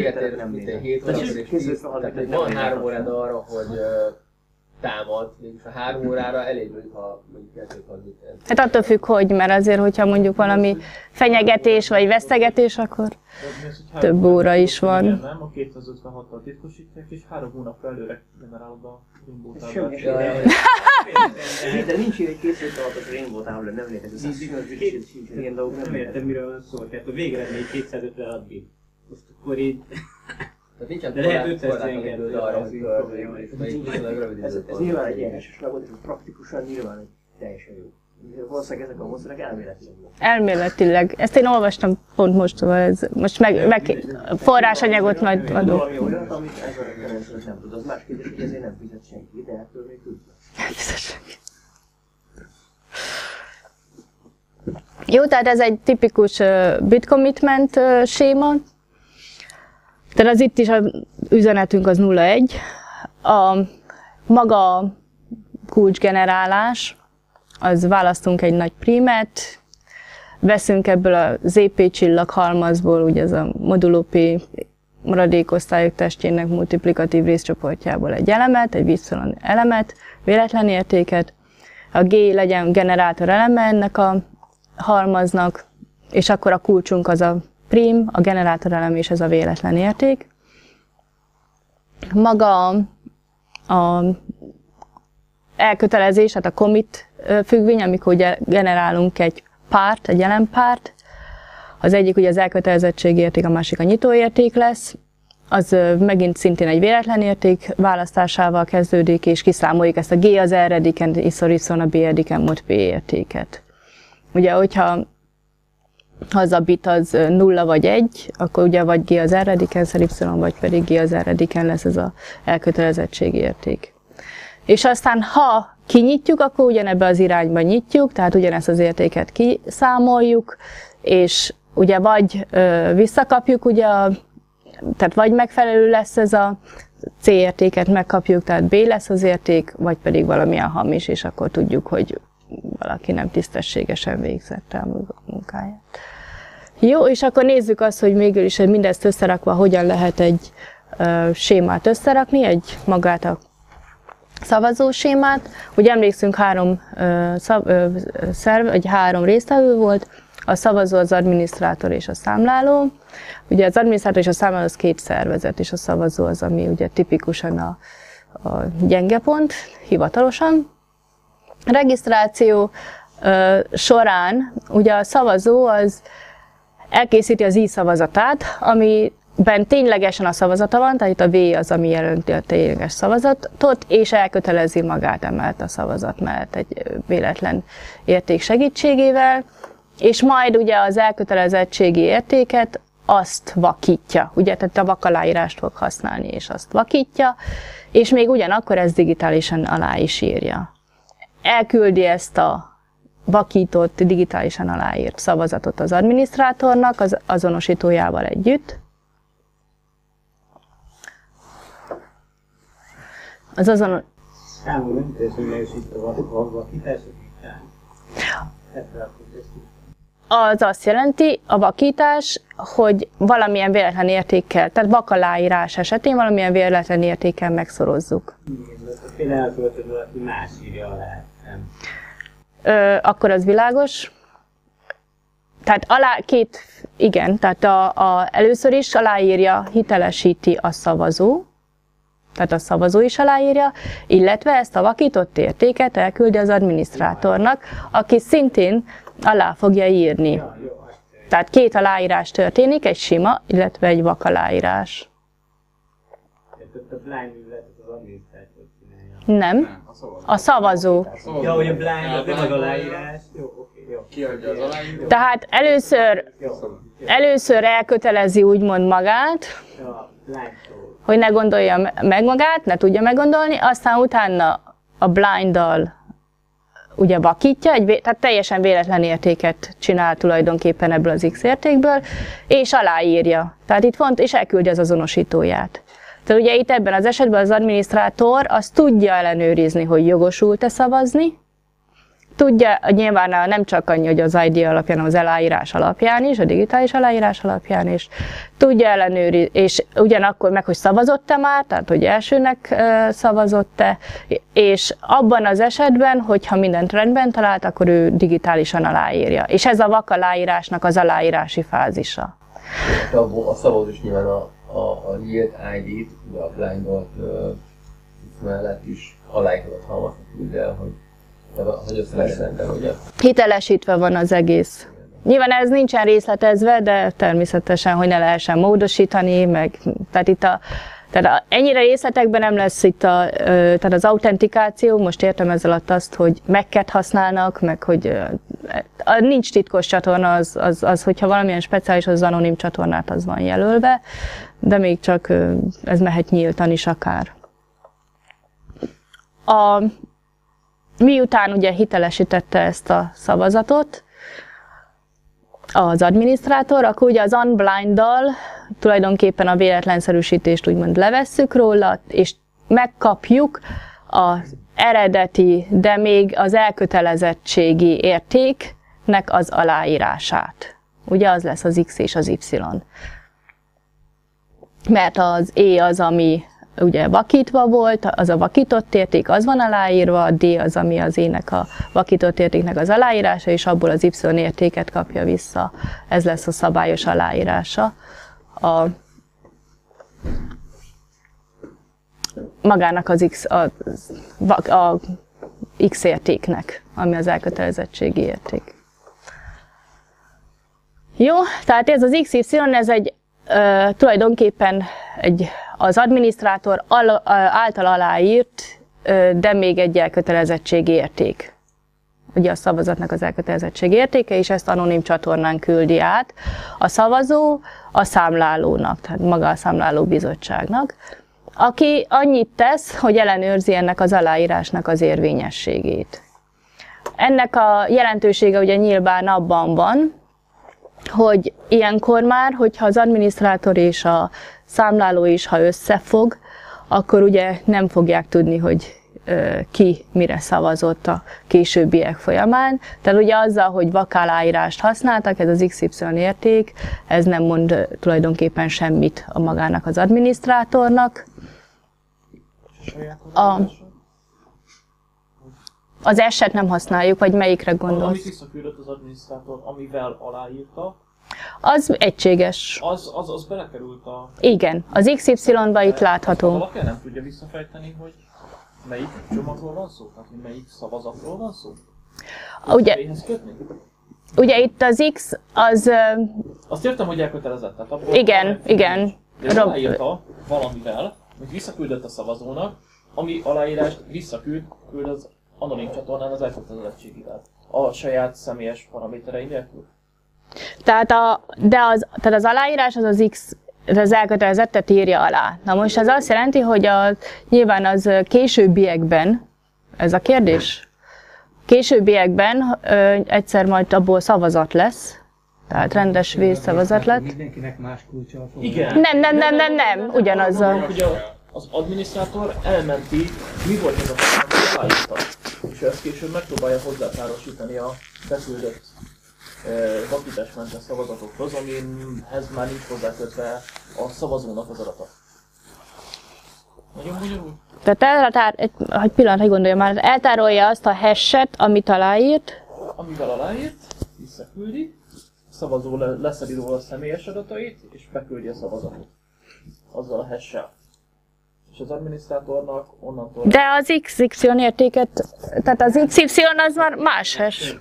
Van három órád arra, hogy támad, és a három órára elég mondjuk, ha mondjuk kettőt harminc. Hát attól függ, hogy, mert azért, hogyha mondjuk valami fenyegetés vagy vesztegetés, akkor több óra is van. Nem, a kétszázötvenhattal titkosítják, és három hónapra előre generálod a Rainbow táblát. De nincs ilyen kétszázötvenhatos Rainbow tábla, nem létezik. Ilyen dolgok nem értem, miről van szó. Tehát a végeredmény kétszázötvenhat bit. Most akkor így... Tehát de lehet ötszáz ilyenkedő arra, hogy körülbelül, és még viszonylag rövid Ez, ez időt nyilván egy jelentős megoldás, hogy praktikusan nyilván egy teljesen jó. Valószínűleg ezek a módszerek elméletileg jó. Elméletileg. Ezt én olvastam pont most, szóval ez most meg, meg forrásanyagot majd adok. Valami olyat, amit ez a rendszer nem tud. Az más kérdés, hogy ezért nem fizet senki, de ettől még tudja. Jó, tehát ez egy tipikus uh, bit commitment uh, séma. Tehát az itt is az üzenetünk az nulla egy. A maga kulcsgenerálás, az választunk egy nagy prímet, veszünk ebből a zé pé csillaghalmazból, ugye ez a modulo P maradékosztályok testjének multiplikatív részcsoportjából egy elemet, egy Y elemet, véletlen értéket. A G legyen generátor eleme ennek a halmaznak, és akkor a kulcsunk az a prim, a generátor elem és ez a véletlen érték. Maga a elkötelezés, hát a commit függvény, amikor ugye generálunk egy párt, egy jelenpárt, az egyik ugye az elkötelezettség érték, a másik a nyitóérték lesz, az megint szintén egy véletlen érték választásával kezdődik, és kiszámoljuk ezt a G az R-ediken, iszor Y a B-ediken mod P értéket. Ugye, hogyha az a bit az nulla vagy egy, akkor ugye vagy G az R-ediken, Y, vagy pedig G az R-ediken lesz ez az elkötelezettségi érték. És aztán, ha kinyitjuk, akkor ugyanebbe az irányba nyitjuk, tehát ugyanezt az értéket kiszámoljuk, és ugye vagy ö, visszakapjuk, ugye a, tehát vagy megfelelő lesz ez a C értéket megkapjuk, tehát B lesz az érték, vagy pedig valamilyen hamis, és akkor tudjuk, hogy valaki nem tisztességesen végzett el a munkáját. Jó, és akkor nézzük azt, hogy mégis mindezt összerakva hogyan lehet egy ö, sémát összerakni, egy magát a szavazósémát. Ugye emlékszünk, három, ö, szav, ö, szerv, vagy három résztvevő volt, a szavazó, az adminisztrátor és a számláló. Ugye az adminisztrátor és a számláló az két szervezet, és a szavazó az, ami ugye tipikusan a, a gyenge pont, hivatalosan. A regisztráció ö, során ugye a szavazó az elkészíti az i-szavazatát, amiben ténylegesen a szavazata van, tehát itt a V az, ami jelenti a tényleges szavazatot, és elkötelezi magát emellett a szavazat mellett egy véletlen érték segítségével, és majd ugye az elkötelezettségi értéket azt vakítja, ugye, tehát a vakaláírást fog használni, és azt vakítja, és még ugyanakkor ezt digitálisan alá is írja. Elküldi ezt a vakított, digitálisan aláírt szavazatot az adminisztrátornak, az azonosítójával együtt. Az azon... Számomra nem teljesen leesít a vakítás, az azt jelenti, a vakítás, hogy valamilyen véletlen értékkel, tehát vakaláírás esetén valamilyen véletlen értékkel megszorozzuk. Én elköltözöm, aki más írja alá, nem? Ö, akkor az világos. Tehát alá, két, igen, tehát a, a, először is aláírja, hitelesíti a szavazó, tehát a szavazó is aláírja, illetve ezt a vakított értéket elküldi az adminisztrátornak, aki szintén alá fogja írni. Tehát két aláírás történik, egy sima, illetve egy vakaláírás. Tehát a blind műveletet az adminisztrátor csinálja. Nem, a szavazó. Ja, hogy a blind, az nem az aláírás. Jó, oké, jó. Kiadja az aláíró. Tehát először, először elkötelezi úgymond magát, Ja, blind szó. hogy ne gondolja meg magát, ne tudja meggondolni, aztán utána a blinddal ugye vakítja, egy, tehát teljesen véletlen értéket csinál tulajdonképpen ebből az X értékből, és aláírja. Tehát itt font, és elküldi az azonosítóját. Tehát ugye itt ebben az esetben az adminisztrátor azt tudja ellenőrizni, hogy jogosult-e szavazni, tudja, nyilván nem csak annyi, hogy az I D alapján, hanem az aláírás alapján is, a digitális aláírás alapján is, tudja ellenőrizni, és ugyanakkor meg, hogy szavazott-e már, tehát hogy elsőnek szavazott-e, és abban az esetben, hogyha mindent rendben talált, akkor ő digitálisan aláírja. És ez a vak aláírásnak az aláírási fázisa. A, a szavazó is nyilván a, a, a nyílt I D-t, ugye a blindolt uh, mellett is aláírhat halmazhatjuk el, hogy hogy az lesz rendben, ugye? Hitelesítve van az egész. Nyilván ez nincsen részletezve, de természetesen, hogy ne lehessen módosítani, meg, tehát itt a, tehát a, ennyire részletekben nem lesz itt a, tehát az autentikáció, most értem ezzel alatt azt, hogy megket használnak, meg hogy a, nincs titkos csatorna, az, az, az, hogyha valamilyen speciális, az anonim csatornát az van jelölve, de még csak ez mehet nyíltan is akár. A, Miután ugye hitelesítette ezt a szavazatot az adminisztrátor, akkor ugye az unblind-dal tulajdonképpen a véletlenszerűsítést úgymond levesszük róla, és megkapjuk az eredeti, de még az elkötelezettségi értéknek az aláírását. Ugye az lesz az X és az Y. Mert az E az, ami ugye vakítva volt, az a vakított érték, az van aláírva, a D az, ami az ének a vakított értéknek az aláírása, és abból az Y értéket kapja vissza. Ez lesz a szabályos aláírása a magának az X, a, a X értéknek, ami az elkötelezettségi érték. Jó, tehát ez az X Y, ez egy ö, tulajdonképpen egy az adminisztrátor által aláírt, de még egy elkötelezettségi érték. Ugye a szavazatnak az elkötelezettségi értéke, és ezt anonim csatornán küldi át a szavazó a számlálónak, tehát maga a számláló bizottságnak, aki annyit tesz, hogy ellenőrzi ennek az aláírásnak az érvényességét. Ennek a jelentősége ugye nyilván abban van, hogy ilyenkor már, hogyha az adminisztrátor és a számláló is, ha összefog, akkor ugye nem fogják tudni, hogy ö, ki mire szavazott a későbbiek folyamán. Tehát ugye azzal, hogy vakáláírást használtak, ez az X Y érték, ez nem mond tulajdonképpen semmit a magának az adminisztrátornak. A, az eset nem használjuk, vagy melyikre gondolsz? Amit visszaküldött az adminisztrátor, amivel aláírta, az egységes. Az, az, az belekerült a... Igen, az X Y-ba itt látható. Valaki nem tudja visszafejteni, hogy melyik csomagról van szó? Tehát, hogy melyik szavazatról van szó? Ugye, ugye itt az X az... Azt értem, hogy elkötelezett. Tehát abból igen, igen. De aláírta valamivel, hogy visszaküldött a szavazónak, ami aláírást visszaküld küld az anonim csatornán az elkötelezettségével. A saját személyes paraméterei nélkül. Tehát, a, de az, tehát az aláírás az az X, az elkötelezettet írja alá. Na most ez azt jelenti, hogy a, nyilván az későbbiekben, ez a kérdés, későbbiekben ö, egyszer majd abból szavazat lesz, tehát rendes vészszavazat lett. Mindenkinek más kulcsa fog. Igen. Nem, nem, nem, nem, nem, ugyanaz a... Az adminisztrátor elmenti, mi volt az a feladat, amit aláírta. És ezt később megpróbálja hozzápárosítani a beküldött vakításmentes szavazatokhoz, amihez már nincs hozzákötve a szavazónak az adata. Nagyon bonyolult. Tehát eltár, egy, egy pillanat, hogy gondolja már, eltárolja azt a hash-et, amit aláírt. Amivel aláírt, visszaküldi, a szavazó le, leszedi róla a személyes adatait, és beküldi a szavazatot. Azzal a hash-sel. És az adminisztrátornak onnantól... De az iksz ipszilon értéket, tehát az iksz ipszilon az már más hash.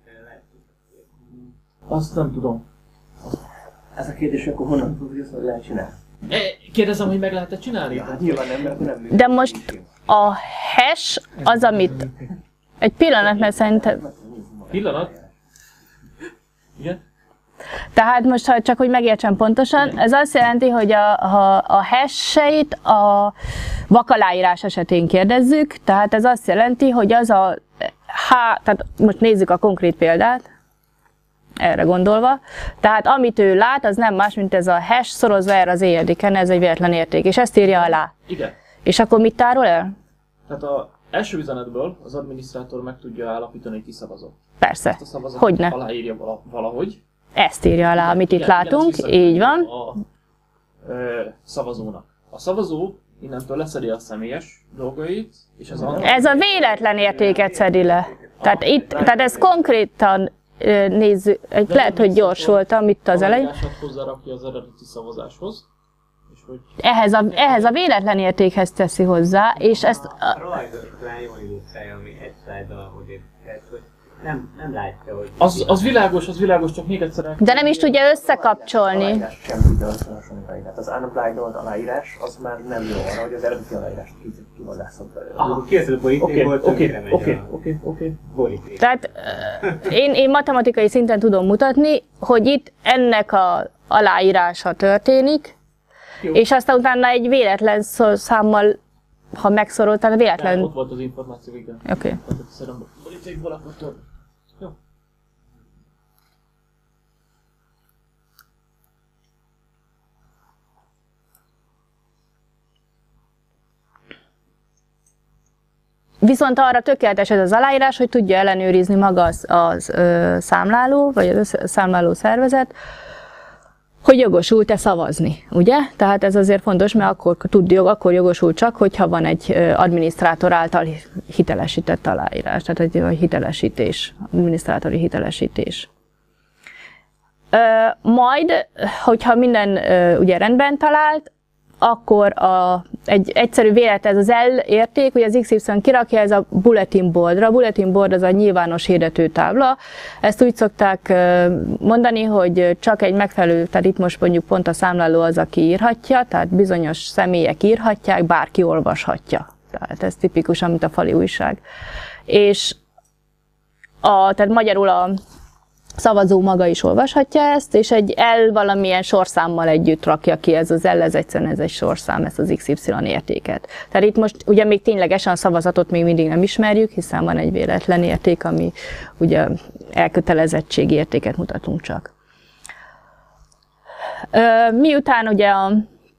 Azt nem tudom. Ez a kérdés, akkor honnan tudod, hogy ezt meg lehet csinálni? Kérdezem, hogy meg lehet-e csinálni? Ja, hát nyilván nem, mert akkor nem működik. De most a hash az, amit... Egy pillanat, mert szerintem... Pillanat? Igen? Tehát most, ha csak hogy megértsem pontosan, ez azt jelenti, hogy a, ha a hash-eit a vakaláírás esetén kérdezzük, tehát ez azt jelenti, hogy az a H, tehát most nézzük a konkrét példát, erre gondolva, tehát amit ő lát, az nem más, mint ez a hash szorozva erre az éjjeliken, ez egy véletlen érték, és ezt írja alá. Igen. És akkor mit tárol el? Tehát az első üzenetből az adminisztrátor meg tudja állapítani, hogy ki szavazott. Persze, Ezt a szavazatot hogyne. aláírja vala, valahogy. Ezt írja alá, amit itt Igen, látunk, igen, így van. A ö, szavazónak. A szavazó innentől leszedi a személyes dolgait, és az annak... Ez a véletlen értéket szedi le. Tehát itt, tehát ez konkrétan ö, nézzük, egy, lehet, hogy gyors voltam itt az elején. A hozzárakja az eredeti szavazáshoz, és hogy... Ehhez a, ehhez a véletlen értékhez teszi hozzá, és ezt... A A, rajzosnál jól illusztrálja, ami egy szlájddal odébb tett, hogy nem, nem látja, hogy... Az, az világos, az világos, csak még egyszer... de nem is tudja összekapcsolni. Aláírás sem tudja összehasonlítani. Tehát az unapplied aláírás az már nem jó arra, hogy az eredeti aláírást kivadászom belőle. Akkor készül a borítékból, Oké, oké, tönkre megy oké, a oké, oké. boríték. Tehát ö, én, én matematikai szinten tudom mutatni, hogy itt ennek a aláírása történik, Jó. és aztán utána egy véletlen szó- számmal, ha megszorol, tehát véletlen... Nem, ott volt az információ, igen. Oké. Okay. Tehát szerintem a borítékból akkor több. Jó. Viszont arra tökéletes ez az aláírás, hogy tudja ellenőrizni maga az, az ö, számláló, vagy az számláló szervezet, hogy jogosult-e szavazni, ugye? Tehát ez azért fontos, mert akkor tud jog, akkor jogosult csak, hogyha van egy adminisztrátor által hitelesített aláírás, tehát egy hitelesítés, adminisztrátori hitelesítés. Ö, majd, hogyha minden ö, ugye rendben talált, akkor a, egy egyszerű vélet, ez az L érték, hogy az iksz ipszilon kirakja, ez a bulletin boardra. A bulletin board az a nyilvános hirdetőtábla. Ezt úgy szokták mondani, hogy csak egy megfelelő, tehát itt most mondjuk pont a számláló az, aki írhatja, tehát bizonyos személyek írhatják, bárki olvashatja. Tehát ez tipikusan, mint a fali újság. És a, tehát magyarul a szavazó maga is olvashatja ezt, és egy L valamilyen sorszámmal együtt rakja ki, ez az L, ez egyszerűen ez egy sorszám, ezt az iksz ipszilon értéket. Tehát itt most ugye még ténylegesen a szavazatot még mindig nem ismerjük, hiszen van egy véletlen érték, ami ugye elkötelezettségi értéket mutatunk csak. Miután ugye a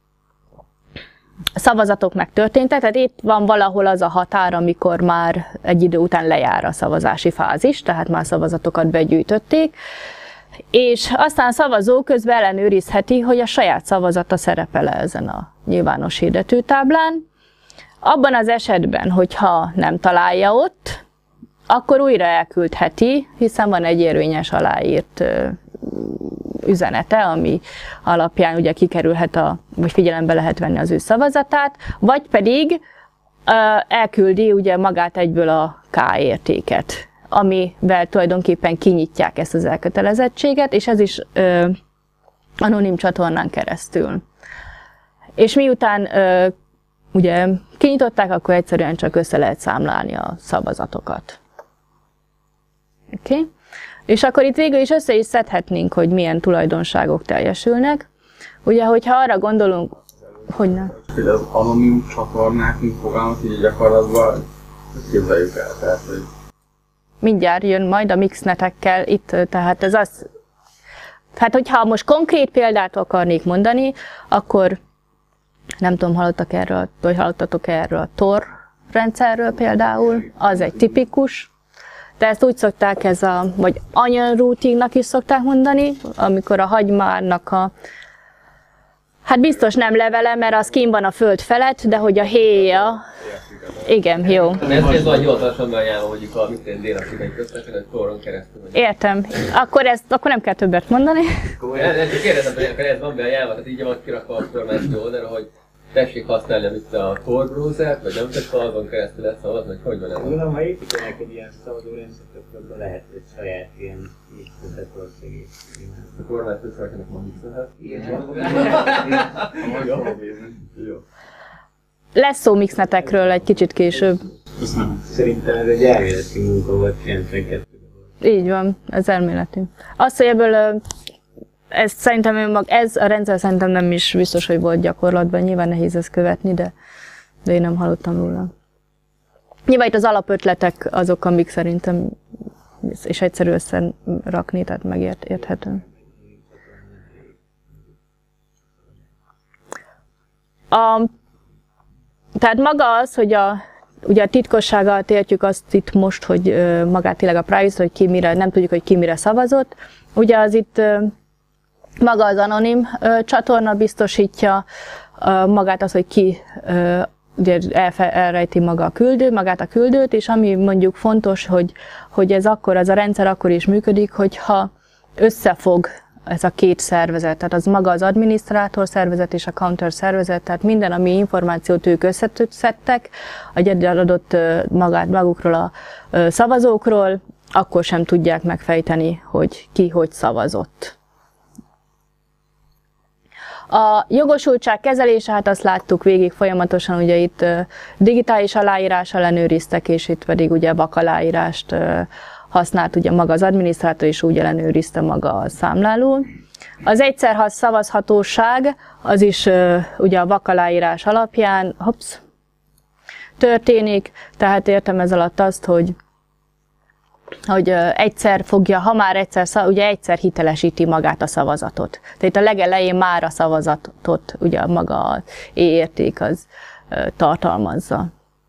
szavazatok megtörténtek, tehát itt van valahol az a határ, amikor már egy idő után lejár a szavazási fázis, tehát már szavazatokat begyűjtötték, és aztán a szavazó közben ellenőrizheti, hogy a saját szavazata szerepel-e ezen a nyilvános hirdetőtáblán. Abban az esetben, hogyha nem találja ott, akkor újra elküldheti, hiszen van egy érvényes aláírt üzenete, ami alapján ugye kikerülhet, a, vagy figyelembe lehet venni az ő szavazatát, vagy pedig uh, elküldi ugye magát egyből a K értéket, amivel tulajdonképpen kinyitják ezt az elkötelezettséget, és ez is uh, anonim csatornán keresztül. És miután uh, ugye kinyitották, akkor egyszerűen csak össze lehet számlálni a szavazatokat. Oké? Okay? És akkor itt végül is össze is szedhetnénk, hogy milyen tulajdonságok teljesülnek. Ugye, hogyha arra gondolunk, hogy nem. Például az anonim csatornák, mint fogalmat így gyakorlatban képzeljük el. Tehát, hogy... Mindjárt jön majd a mixnetekkel itt, tehát ez az... Hát, hogyha most konkrét példát akarnék mondani, akkor nem tudom, hallottak erről, vagy hallottatok erről a Tor rendszerről például, az egy tipikus. de ezt úgy szokták, ez a, vagy onion routingnak is szokták mondani, amikor a hagymának a, hát biztos nem levele, mert az kín van a föld felett, de hogy a héja, igen, jó. Ez, ez van hivatalosan beajánlva, mondjuk a dél-afrikai köztesen, egy toron keresztül. Értem. Akkor, ezt, akkor nem kell többet mondani. Ez csak kérdezem, hogy ez van beajánlva, tehát így van kirakva a kormányzati oldalra, hogy tessék használni amit a Tor browsert, vagy nem csak azon keresztül lesz szavaz, vagy hogy van ez? Tudom, ha építenek egy ilyen szavazórendszert, akkor lehet egy saját ilyen mixetet valószínűleg. A kormányzati szeretnének ma mixelhet. Jó. Lesz szó mixnetekről egy kicsit később. Szerintem ez egy elméleti munka volt kilencvenkettőben. Így van, ez elméleti. Az, hogy ebből ez szerintem önmag, ez a rendszer szerintem nem is biztos, hogy volt gyakorlatban, nyilván nehéz ezt követni, de, de én nem hallottam róla. Nyilván itt az alapötletek azok, amik szerintem, és egyszerű összerakni, tehát megérthető. A, tehát maga az, hogy a, ugye a titkossággal értjük azt itt most, hogy magát tényleg a privacy, hogy ki mire, nem tudjuk, hogy ki mire szavazott. Ugye az itt maga az anonim ö, csatorna biztosítja ö, magát az, hogy ki ö, ugye elfe, elrejti maga a küldő, magát a küldőt, és ami mondjuk fontos, hogy, hogy ez akkor, ez a rendszer akkor is működik, hogyha összefog ez a két szervezet, tehát az maga az adminisztrátor szervezet és a counter szervezet, tehát minden, ami információt ők összeszedtek, egy adott magát, magukról a szavazókról, akkor sem tudják megfejteni, hogy ki hogy szavazott. A jogosultság kezelése, hát azt láttuk végig folyamatosan, ugye itt digitális aláírás ellenőriztek, és itt pedig ugye vakaláírást használt ugye maga az adminisztrátor, és úgy ellenőrizte maga a számláló. Az egyszer szavazhatóság, az is ugye a vakaláírás alapján hops, történik, tehát értem ez alatt azt, hogy hogy egyszer fogja, ha már egyszer, ugye egyszer hitelesíti magát a szavazatot. Tehát itt a legelején már a szavazatot, ugye maga az é-érték az tartalmazza.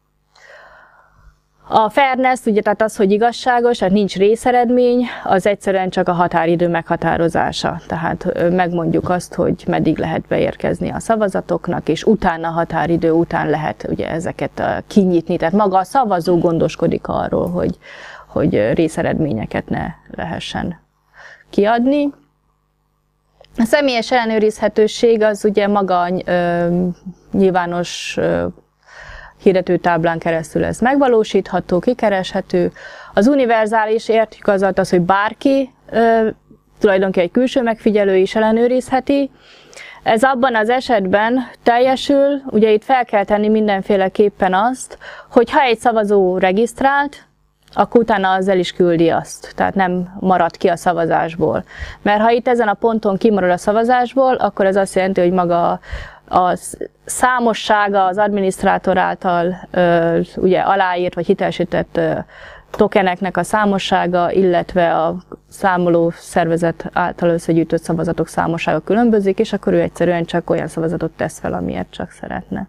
A fairness, ugye tehát az, hogy igazságos, tehát nincs részeredmény, az egyszerűen csak a határidő meghatározása. Tehát megmondjuk azt, hogy meddig lehet beérkezni a szavazatoknak, és utána a határidő után lehet ugye ezeket kinyitni. Tehát maga a szavazó gondoskodik arról, hogy hogy részeredményeket ne lehessen kiadni. A személyes ellenőrizhetőség az ugye maga ö, nyilvános ö, hirdetőtáblán keresztül ez megvalósítható, kikereshető. Az univerzális értjük az, az, hogy bárki, ö, tulajdonképpen egy külső megfigyelő is ellenőrizheti. Ez abban az esetben teljesül, ugye itt fel kell tenni mindenféleképpen azt, hogy ha egy szavazó regisztrált, akkor utána az el is küldi azt, tehát nem marad ki a szavazásból. Mert ha itt ezen a ponton kimarad a szavazásból, akkor ez azt jelenti, hogy maga a számossága az adminisztrátor által ö, ugye aláírt vagy hitelesített ö, tokeneknek a számossága, illetve a számoló szervezet által összegyűjtött szavazatok számossága különbözik, és akkor ő egyszerűen csak olyan szavazatot tesz fel, amilyet csak szeretne.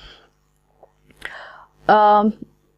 A,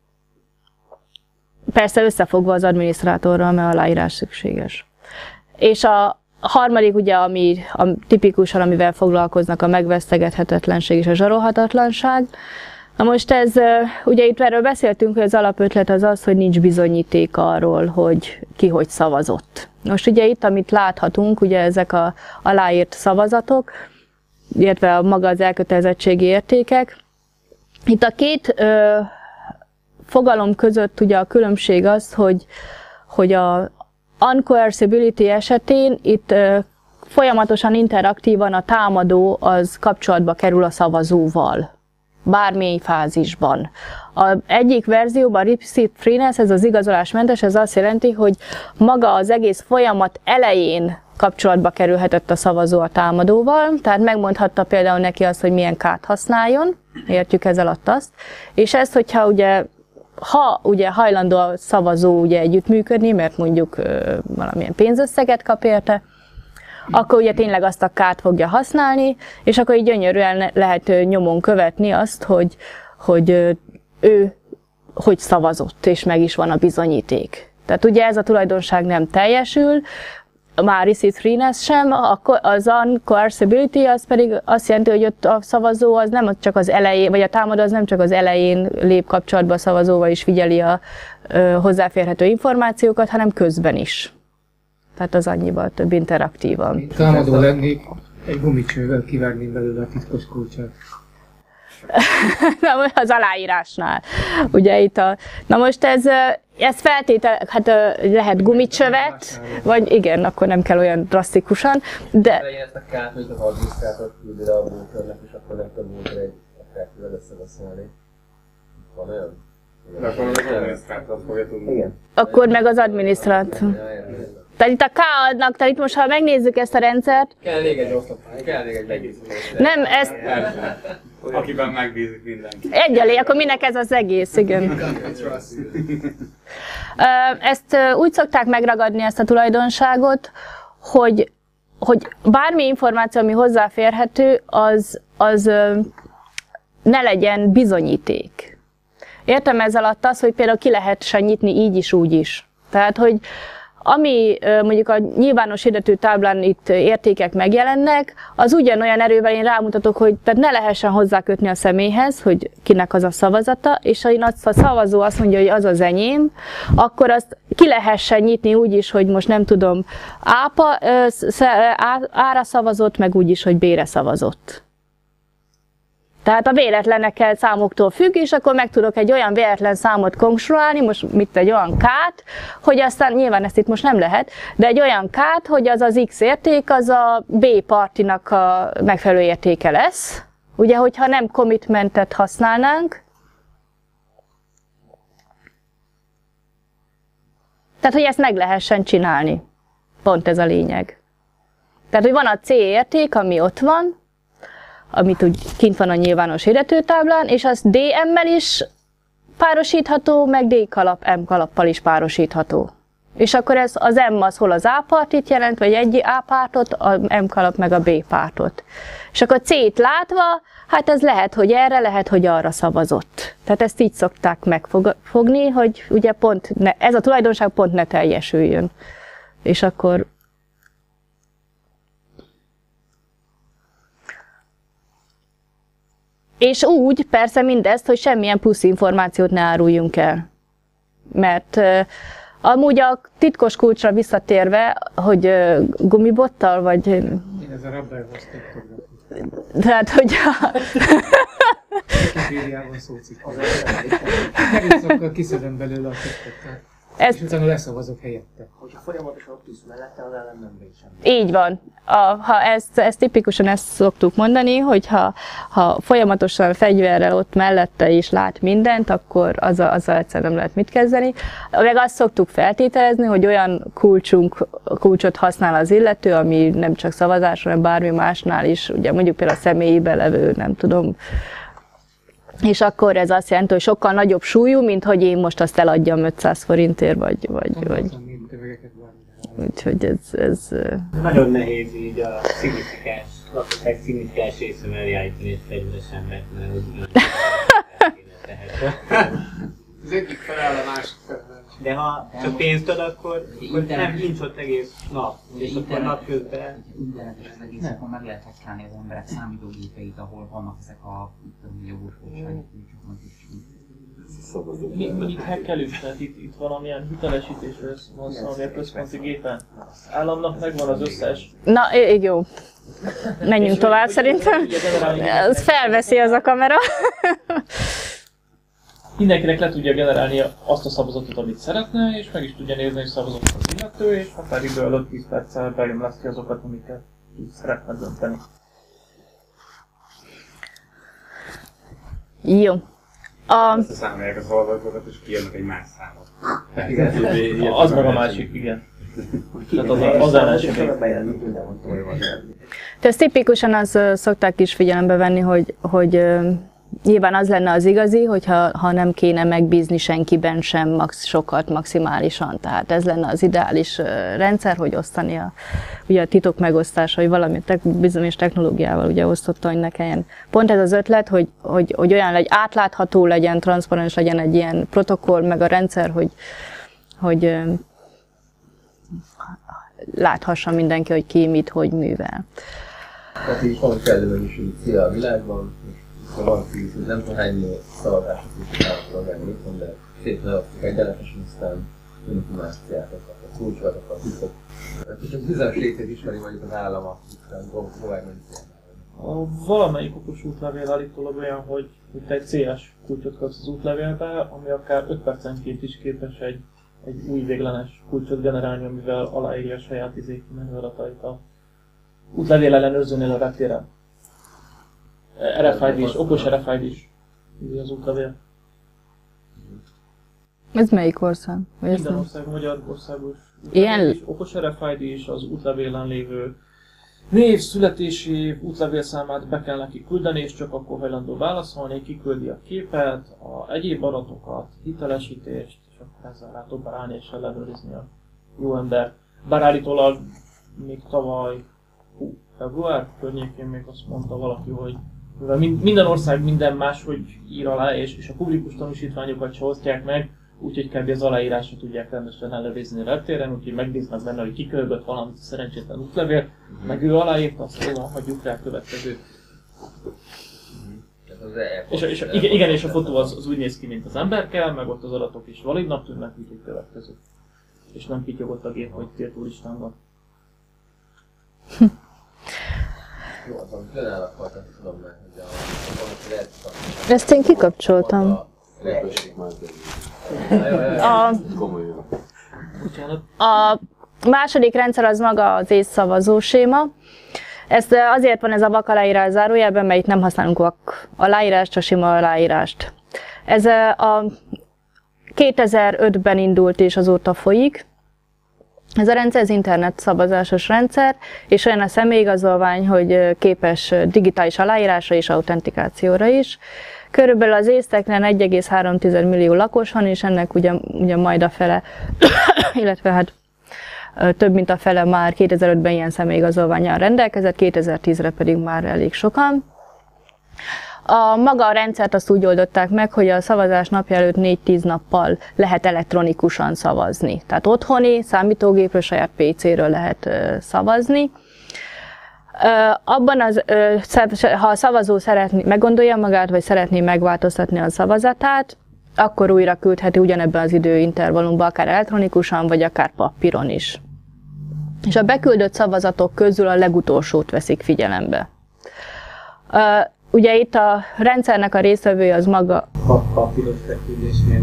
Persze összefogva az adminisztrátorral, mert aláírás szükséges. És a harmadik, ugye, ami a tipikusan, amivel foglalkoznak, a megvesztegethetetlenség és a zsarolhatatlanság. Na most ez, ugye itt erről beszéltünk, hogy az alapötlet az az, hogy nincs bizonyíték arról, hogy ki hogy szavazott. Most ugye itt, amit láthatunk, ugye ezek a aláírt szavazatok, illetve a maga az elkötelezettségi értékek. Itt a két ö, fogalom között ugye a különbség az, hogy, hogy a uncoercibility esetén itt ö, folyamatosan interaktívan a támadó az kapcsolatba kerül a szavazóval, bármely fázisban. Az egyik verzióban, a receipt freeness, ez az igazolásmentes, ez azt jelenti, hogy maga az egész folyamat elején kapcsolatba kerülhetett a szavazó a támadóval, tehát megmondhatta például neki azt, hogy milyen kártyát használjon, értjük ez alatt azt, és ezt, hogyha ugye ha ugye hajlandó a szavazó ugye együttműködni, mert mondjuk ö, valamilyen pénzösszeget kap érte, akkor ugye tényleg azt a kártyát fogja használni, és akkor így gyönyörűen lehet nyomon követni azt, hogy, hogy ő hogy szavazott, és meg is van a bizonyíték. Tehát ugye ez a tulajdonság nem teljesül, már receipt freeness sem, az uncoercibility az pedig azt jelenti, hogy ott a szavazó az nem csak az elején, vagy a támadó az nem csak az elején lép kapcsolatba a szavazóval és figyeli a ö, hozzáférhető információkat, hanem közben is. Tehát az annyival több interaktívan. Támadó lennék, egy gumicsővel kivágném belőle a titkos kulcsát. Az aláírásnál. Ugye itt a... Na most ez, ez feltétel, hát lehet gumicsövet, vagy igen, akkor nem kell olyan drasztikusan, de... Legyen ezt a kát, hogy az adminisztrátort küldi le a bunkernek, és akkor nem tudom bunker egy akárkivel összebeszélni. Van olyan? De akkor az adminisztrátort fogja tudni. Igen. Akkor meg az adminisztrátor. Tehát itt a K adnak, tehát itt most ha megnézzük ezt a rendszert... Kell még egy oszlopány, kell még egy megbízás. Nem, ezt... Akiben megbízik mindenki. Egyelé, akkor minek ez az egész, igen. Ezt úgy szokták megragadni, ezt a tulajdonságot, hogy, hogy bármi információ, ami hozzáférhető, az, az ne legyen bizonyíték. Értem ez alatt az, hogy például ki lehessen nyitni így is, úgy is. Tehát, hogy ami mondjuk a nyilvános hirdető táblán itt értékek megjelennek, az ugyanolyan erővel én rámutatok, hogy tehát ne lehessen hozzákötni a személyhez, hogy kinek az a szavazata, és ha én azt a szavazó azt mondja, hogy az az enyém, akkor azt ki lehessen nyitni úgy is, hogy most nem tudom, ápa, ára szavazott, meg úgy is, hogy bére szavazott. Tehát a véletlenekkel számoktól függ, és akkor meg tudok egy olyan véletlen számot konstruálni, most mit egy olyan kát, hogy aztán nyilván ezt itt most nem lehet, de egy olyan kát, hogy az az X érték, az a B partinak a megfelelő értéke lesz. Ugye, hogyha nem commitmentet használnánk, tehát, hogy ezt meg lehessen csinálni. Pont ez a lényeg. Tehát, hogy van a C érték, ami ott van, amit úgy kint van a nyilvános hirdetőtáblán, és az D M-mel is párosítható, meg D kalap, M kalappal is párosítható. És akkor ez az M az hol az A partit jelent, vagy egy A pártot, a M kalap meg a B pártot. És akkor C-t látva, hát ez lehet, hogy erre, lehet, hogy arra szavazott. Tehát ezt így szokták megfogni, hogy ugye pont ne, ez a tulajdonság pont ne teljesüljön. És akkor és úgy persze mindezt, hogy semmilyen plusz információt ne áruljunk el. Mert uh, amúgy a titkos kulcsra visszatérve, hogy uh, gumibottal, vagy... Én ez a Rabberhoz tiktografia. Tehát, hogy a... Wikipédiában szócikk. Megiszokkal kiszedem belőle a titkot. Ezt... És utána leszavazok helyette. Hogyha folyamatosan ott tűz mellette, az ellen nem véd semmi. Így van. A, ha ezt, ezt tipikusan ezt szoktuk mondani, hogy ha, ha folyamatosan fegyverrel ott mellette is lát mindent, akkor azzal, azzal egyszerűen nem lehet mit kezdeni. Meg azt szoktuk feltételezni, hogy olyan kulcsunk, kulcsot használ az illető, ami nem csak szavazásra, hanem bármi másnál is, ugye mondjuk például a személyében levő, nem tudom, és akkor ez azt jelenti, hogy sokkal nagyobb súlyú, mint hogy én most azt eladjam ötszáz forintért, vagy... vagy, vagy. Úgyhogy ez, ez... Nagyon nehéz így a szignifikáns, lakosság szignifikáns részre eljárítani egy fegyveres embert, mert úgy Az egyik feláll a másik felben. de ha csak pénzt ad, akkor, akkor nem nincs ott egész nap, és akkor napközben... Internetesen egész akkor meg lehet használni az emberek számítógépeit, ahol vannak ezek a jogoskultságok, Mindig hackelős, tehát itt, itt valamilyen hitelesítésről van szó, ami a központi gépen. Az államnak megvan az összes. Na, így jó. Menjünk tovább szerintem. Ez felveszi az a kamera. Mindenkinek le tudja generálni azt a szavazatot, amit szeretne, és meg is tudja nézni, hogy szavazott az illető, és határidő előtt tíz perccel bejömleszti azokat, amiket szeretne dönteni. Jó. A... Ezt a számolják a szavazatokat, és kijönnek egy más számot. Az meg a másik, igen. Tehát az, az ellenség. Tehát tipikusan az szokták is figyelembe venni, hogy, hogy nyilván az lenne az igazi, hogyha ha nem kéne megbízni senkiben sem max, sokat maximálisan. Tehát ez lenne az ideális rendszer, hogy osztani a, ugye a titok megosztás, hogy valami tek, bizonyos technológiával ugye osztotta, hogy ne kelljen. Pont ez az ötlet, hogy, hogy, hogy olyan legyen, átlátható legyen, transzparens legyen egy ilyen protokoll, meg a rendszer, hogy hogy ö, láthassa mindenki, hogy ki mit, hogy művel. Tehát így van kellő is így a világban, és van tíz, nem tudom hány szavazások is állapodom meg itthon, de szép leadtuk egyenletesen, aztán informáciátokat, a kulcsolatokat, tisztok. És az bizonyos részét ismeri mondjuk az állama, aztán tovább mondjuk. A valamelyik okos útlevél állítólag olyan, hogy, hogy te egy cé es kulcsot kapsz az útlevélbe, ami akár öt percenként is képes egy, egy új véglenes kulcsot generálni, amivel aláírja a saját izék menüadatait a útlevél ellenőrzőnél a reptéren. er ef i dé is, okos er ef i dé is az útlevél. Ez melyik ország? Minden ország, Magyarországos. Ilyen? Okos er ef i dé is, az útlevélen lévő név, születési év, útlevélszámát be kell neki küldeni, és csak akkor hajlandó válaszolni, kiküldi a képet, a egyéb adatokat, hitelesítést, és akkor ezzel rá tovább állni és ellenőrizni a jó ember. Bár állítólag még tavaly, hú, február környékén még azt mondta valaki, hogy mivel minden ország minden máshogy ír alá, és, és a publikus tanúsítványokat se osztják meg, úgyhogy kb. Az aláírásra tudják rendesen ellenőrizni a reptéren, úgyhogy megbíznak benne, hogy kikölgött valamit szerencsétlen útlevél, mm-hmm. meg ő aláírta, azt jól hagyjuk rá a következő. Mm-hmm. És, és, igen, igen, és a fotó az, az úgy néz ki, mint az emberkel, meg ott az adatok is validnak tűnnek, úgyhogy következő. És nem pityogott a gép, hogy tiltúlistán van. Jó, az amit önállak volt, azt tudom már, hogy a... lehet, ezt én kikapcsoltam. A, a második rendszer az maga az észszavazó séma. Ez azért van ez a vak aláírás zárójelben, mert itt nem használunk vak aláírást, csak sima aláírást. Ez a kétezer-ötben indult és azóta folyik. Ez a rendszer az internet szavazásos rendszer, és olyan a személyigazolvány, hogy képes digitális aláírásra és autentikációra is. Körülbelül az észteknél egy egész három millió lakos van, és ennek ugye, ugye majd a fele, illetve hát több mint a fele már kétezer-ötben ilyen személyigazolvánnyal rendelkezett, kétezer-tízre pedig már elég sokan. A maga a rendszert azt úgy oldották meg, hogy a szavazás napja előtt négy-tíz nappal lehet elektronikusan szavazni. Tehát otthoni, számítógépről, saját pé céről lehet szavazni. Abban az, ha a szavazó szeretné, meggondolja magát, vagy szeretné megváltoztatni a szavazatát, akkor újra küldheti ugyanebben az időintervallumban, akár elektronikusan, vagy akár papíron is. És a beküldött szavazatok közül a legutolsót veszik figyelembe. Ugye itt a rendszernek a résztvevője az maga... A papíros beküldésnél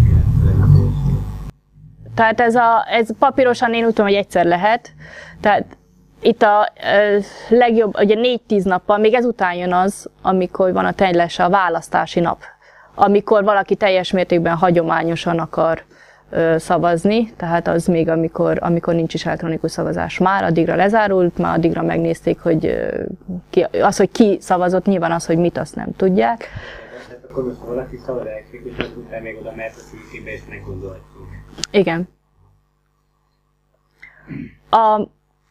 Tehát ez, a, ez papírosan én úgy tudom, hogy egyszer lehet. Tehát itt a legjobb, ugye négy-tíz nappal, még ezután jön az, amikor van a tényleges a választási nap. Amikor valaki teljes mértékben hagyományosan akar ö, szavazni, tehát az még amikor, amikor nincs is elektronikus szavazás. Már addigra lezárult, már addigra megnézték, hogy ö, ki, az, hogy ki szavazott, nyilván az, hogy mit, azt nem tudják. Akkor most valaki szavaz elektrikusan, utána még oda mehet a szűkébe és meggondolhatjuk. Igen. A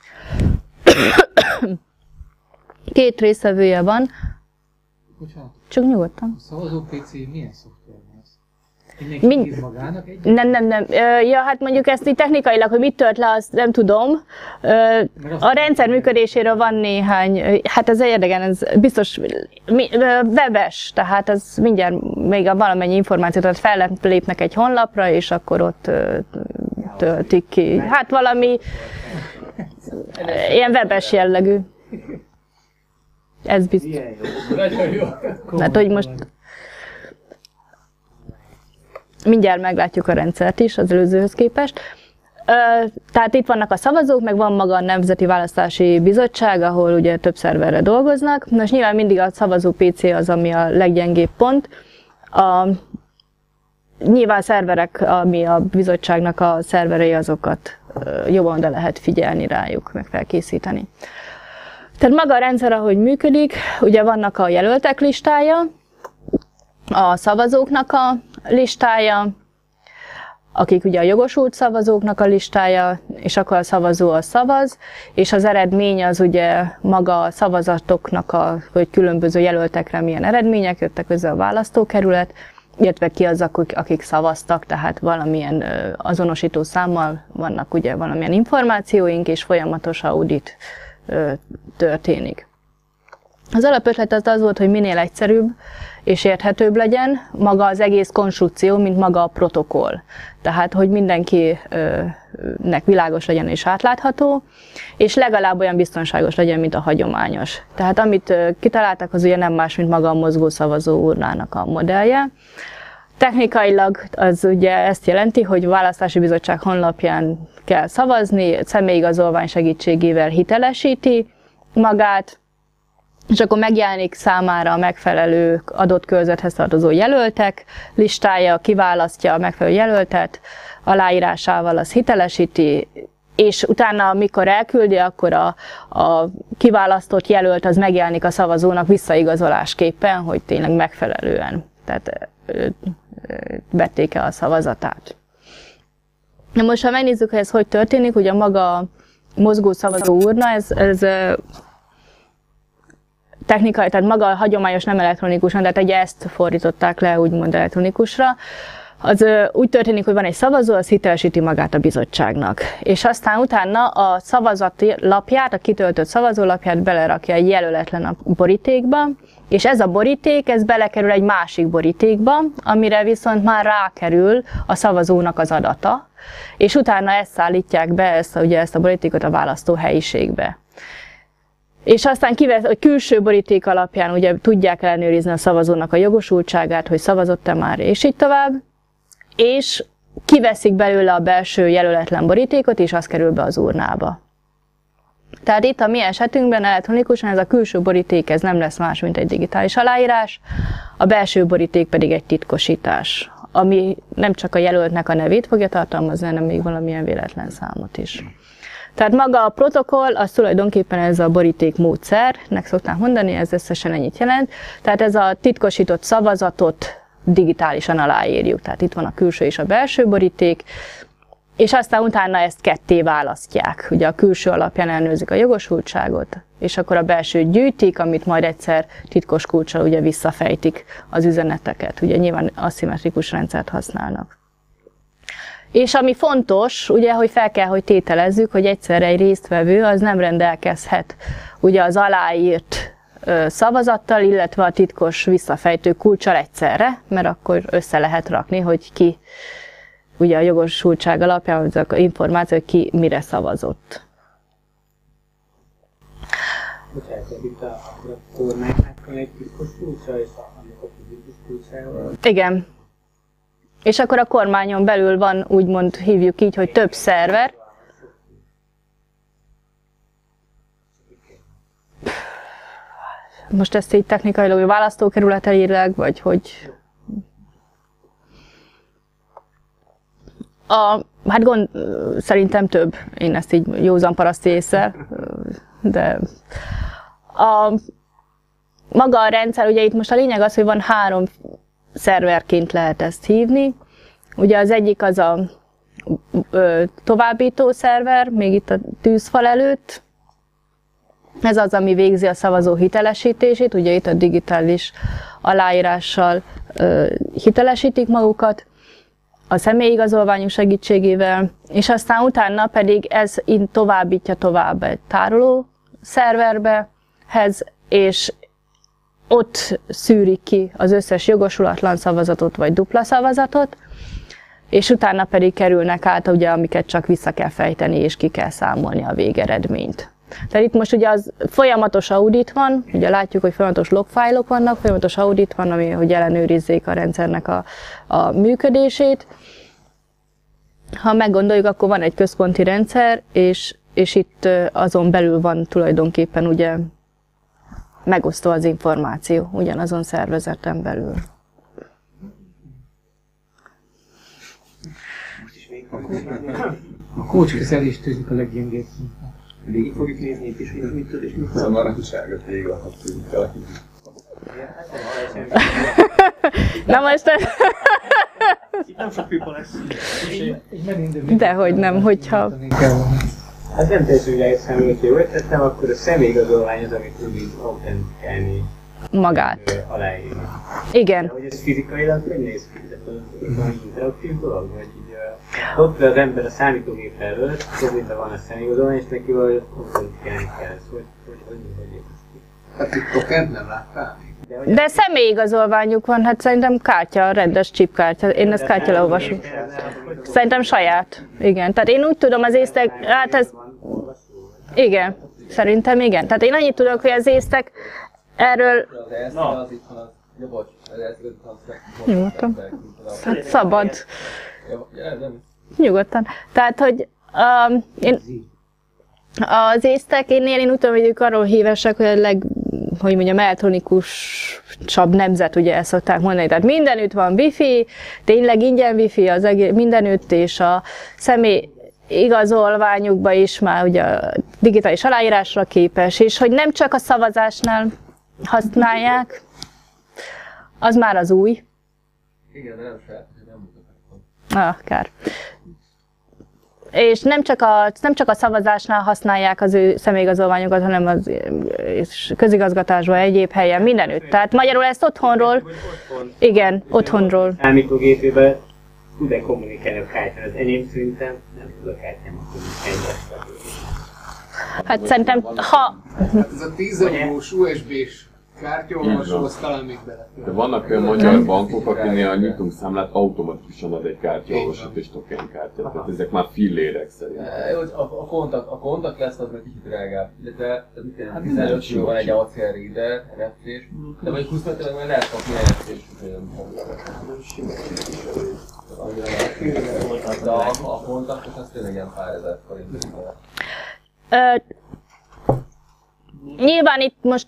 két résztvevője van. Bocsánat. Csak nyugodtan. A szavazó pé cé milyen szoftver lesz? Mindenki Min... ír magának egy? Nem, nem, nem. Ja, hát mondjuk ezt így technikailag, hogy mit tört le, azt nem tudom. A rendszer működéséről van néhány, hát ez érdegen, ez biztos webes, tehát ez mindjárt még a valamennyi információt, tehát fellépnek egy honlapra, és akkor ott töltik ki. Hát valami ilyen webes jellegű. Ez biztos. Hát, hogy most mindjárt meglátjuk a rendszert is az előzőhöz képest. Tehát itt vannak a szavazók, meg van maga a Nemzeti Választási Bizottság, ahol ugye több szerverre dolgoznak. Most nyilván mindig a szavazó pé cé az, ami a leggyengébb pont. A, nyilván a szerverek, ami a bizottságnak a szerverei, azokat jobban oda lehet figyelni rájuk, meg felkészíteni. Tehát maga a rendszer, ahogy működik, ugye vannak a jelöltek listája, a szavazóknak a listája, akik ugye a jogosult szavazóknak a listája, és akkor a szavazó a szavaz, és az eredmény az ugye maga a szavazatoknak, a, hogy különböző jelöltekre milyen eredmények jöttek össze a választókerület, illetve ki az, akik, akik szavaztak, tehát valamilyen azonosító számmal vannak ugye valamilyen információink, és folyamatos audit történik. Az alapötlet az az volt, hogy minél egyszerűbb és érthetőbb legyen maga az egész konstrukció, mint maga a protokoll. Tehát, hogy mindenkinek világos legyen és átlátható, és legalább olyan biztonságos legyen, mint a hagyományos. Tehát amit kitaláltak, az ugye nem más, mint maga a mozgó szavazó urnának a modellje. Technikailag az ugye ezt jelenti, hogy a Választási Bizottság honlapján kell szavazni, személyigazolvány segítségével hitelesíti magát, és akkor megjelenik számára a megfelelő adott körzethez tartozó jelöltek listája, kiválasztja a megfelelő jelöltet, aláírásával az hitelesíti, és utána, amikor elküldi, akkor a, a kiválasztott jelölt az megjelenik a szavazónak visszaigazolásképpen, hogy tényleg megfelelően, tehát vették-e a szavazatát. Na most, ha megnézzük, hogy ez hogy történik, ugye maga mozgó szavazó urna, ez, ez technikai, tehát maga a hagyományos nem elektronikusan, tehát egy ezt fordították le úgymond elektronikusra. Az úgy történik, hogy van egy szavazó, az hitelesíti magát a bizottságnak. És aztán utána a szavazati lapját, a kitöltött szavazólapját belerakja egy jelöletlen a borítékba, és ez a boríték, ez belekerül egy másik borítékba, amire viszont már rákerül a szavazónak az adata, és utána ezt szállítják be, ezt, ugye ezt a borítékot a választóhelyiségbe. És aztán kivesz, a külső boríték alapján ugye tudják ellenőrizni a szavazónak a jogosultságát, hogy szavazott-e már, és így tovább. És kiveszik belőle a belső jelöletlen borítékot, és az kerül be az urnába. Tehát itt a mi esetünkben elektronikusan ez a külső boríték ez nem lesz más, mint egy digitális aláírás, a belső boríték pedig egy titkosítás, ami nem csak a jelöltnek a nevét fogja tartalmazni, hanem még valamilyen véletlen számot is. Tehát maga a protokoll, az tulajdonképpen ez a boríték módszernek szokták mondani, ez összesen ennyit jelent. Tehát ez a titkosított szavazatot digitálisan aláírjuk. Tehát itt van a külső és a belső boríték, és aztán utána ezt ketté választják. Ugye a külső alapján ellenőrzik a jogosultságot, és akkor a belsőt gyűjtik, amit majd egyszer titkos kulccsal ugye visszafejtik az üzeneteket. Ugye nyilván aszimmetrikus rendszert használnak. És ami fontos, ugye, hogy fel kell, hogy tételezzük, hogy egyszerre egy résztvevő az nem rendelkezhet ugye az aláírt ö, szavazattal, illetve a titkos visszafejtő kulccsal egyszerre, mert akkor össze lehet rakni, hogy ki ugye a jogosultság alapján az információ, hogy ki mire szavazott. Bocsánat, itt a kormánynak van egy titkos kulcsa, és annak a titkos kulcsával. Igen. És akkor a kormányon belül van, úgymond hívjuk így, hogy több szerver. Most ezt így technikailag választókerületeileg, vagy hogy... A, hát gond, szerintem több, én ezt így józan paraszti észre, de a, maga a rendszer, ugye itt most a lényeg az, hogy van három szerverként lehet ezt hívni. Ugye az egyik az a ö, továbbító szerver, még itt a tűzfal előtt. Ez az, ami végzi a szavazó hitelesítését, ugye itt a digitális aláírással ö, hitelesítik magukat, a személyigazolványuk segítségével, és aztán utána pedig ez továbbítja tovább egy tároló szerverbehez, és ott szűrik ki az összes jogosulatlan szavazatot vagy dupla szavazatot, és utána pedig kerülnek át, ugye, amiket csak vissza kell fejteni, és ki kell számolni a végeredményt. Tehát itt most ugye az folyamatos audit van, ugye látjuk, hogy folyamatos logfájlok vannak, folyamatos audit van, ami hogy ellenőrizzék a rendszernek a, a működését. Ha meggondoljuk, akkor van egy központi rendszer, és, és itt azon belül van tulajdonképpen ugye megosztva az információ, ugyanazon szervezeten belül. A kócskezelés tűnik a leggyengébb. Végig fogjuk nézni itt is, hogy mit tud és mit tud. Szóval már sárga végig alatt tűnik el. Na most... Itt nem sok pipa lesz. Dehogy nem, hogyha... Hát nem teljesen világos számomra, hogyha jól tettem, akkor a személyigazolvány az, amit tudjuk autentikálni magát. Aláírni. Igen. De hogy ez fizikailag hogy néz ki? Ez valami interaktív dolog? Vagy így, uh, ott az ember a számítógép előtt, szobében van a személyigazolvány, és neki valahogy autentikálni kell. Ez hogy, hogy, hogy, hogy néz ki? Hát itt tokent nem láttál még? De, De személyigazolványuk van, hát szerintem kártya, rendes chipkártya. Én ezt kártyaleolvasó. Szerintem saját. Igen. Tehát én úgy tudom, az észtek, hát ez... Igen. Szerintem igen. Tehát én annyit tudok, hogy az észtek erről... Az első az itt van, az... Ja, bocs, az első az... Nyugodtan. Hát szabad. Ja, nem. Nyugodtan. Tehát, hogy um, én, az észtek, én, én úgy tudom, hogy ők arról hívesek, hogy a leg, hogy mondjam, elektronikusabb nemzet, ugye ezt szokták mondani. Tehát mindenütt van wifi, tényleg ingyen wifi az egész, mindenütt, és a személy igazolványukban is már ugye a digitális aláírásra képes, és hogy nem csak a szavazásnál használják, az már az új. Igen, de nem saját, hogy nem mutatom. Ah, kár. És nem csak, a, nem csak a szavazásnál használják az ő személyigazolványokat, hanem az közigazgatásban, egyéb helyen, mindenütt. Tehát magyarul ezt otthonról, igen, otthonról. Számítógépében tud-e kommunikálni a kártyán? Az enyém szerintem nem tud a kártyán kommunikálni. Hát szerintem, ha... Hát ez a tíz eurós u es bé-s kártyaolvasó, az talán még bele. De vannak olyan magyar bankok, akinél a nyitunk számlát automatikusan ad egy kártyaolvasót és tokenkártyát, tehát ezek már fillérek szerint. A, a, kontakt, a kontakt lesz az meg kicsit drágább, illetve tizenöt millió van egy á cé er reader, en ef cés, de vagy huszonöt meg lehet kapni en ef cés. De a, a kontaktos az tényleg ilyen pár ezer forint. Nyilván itt most...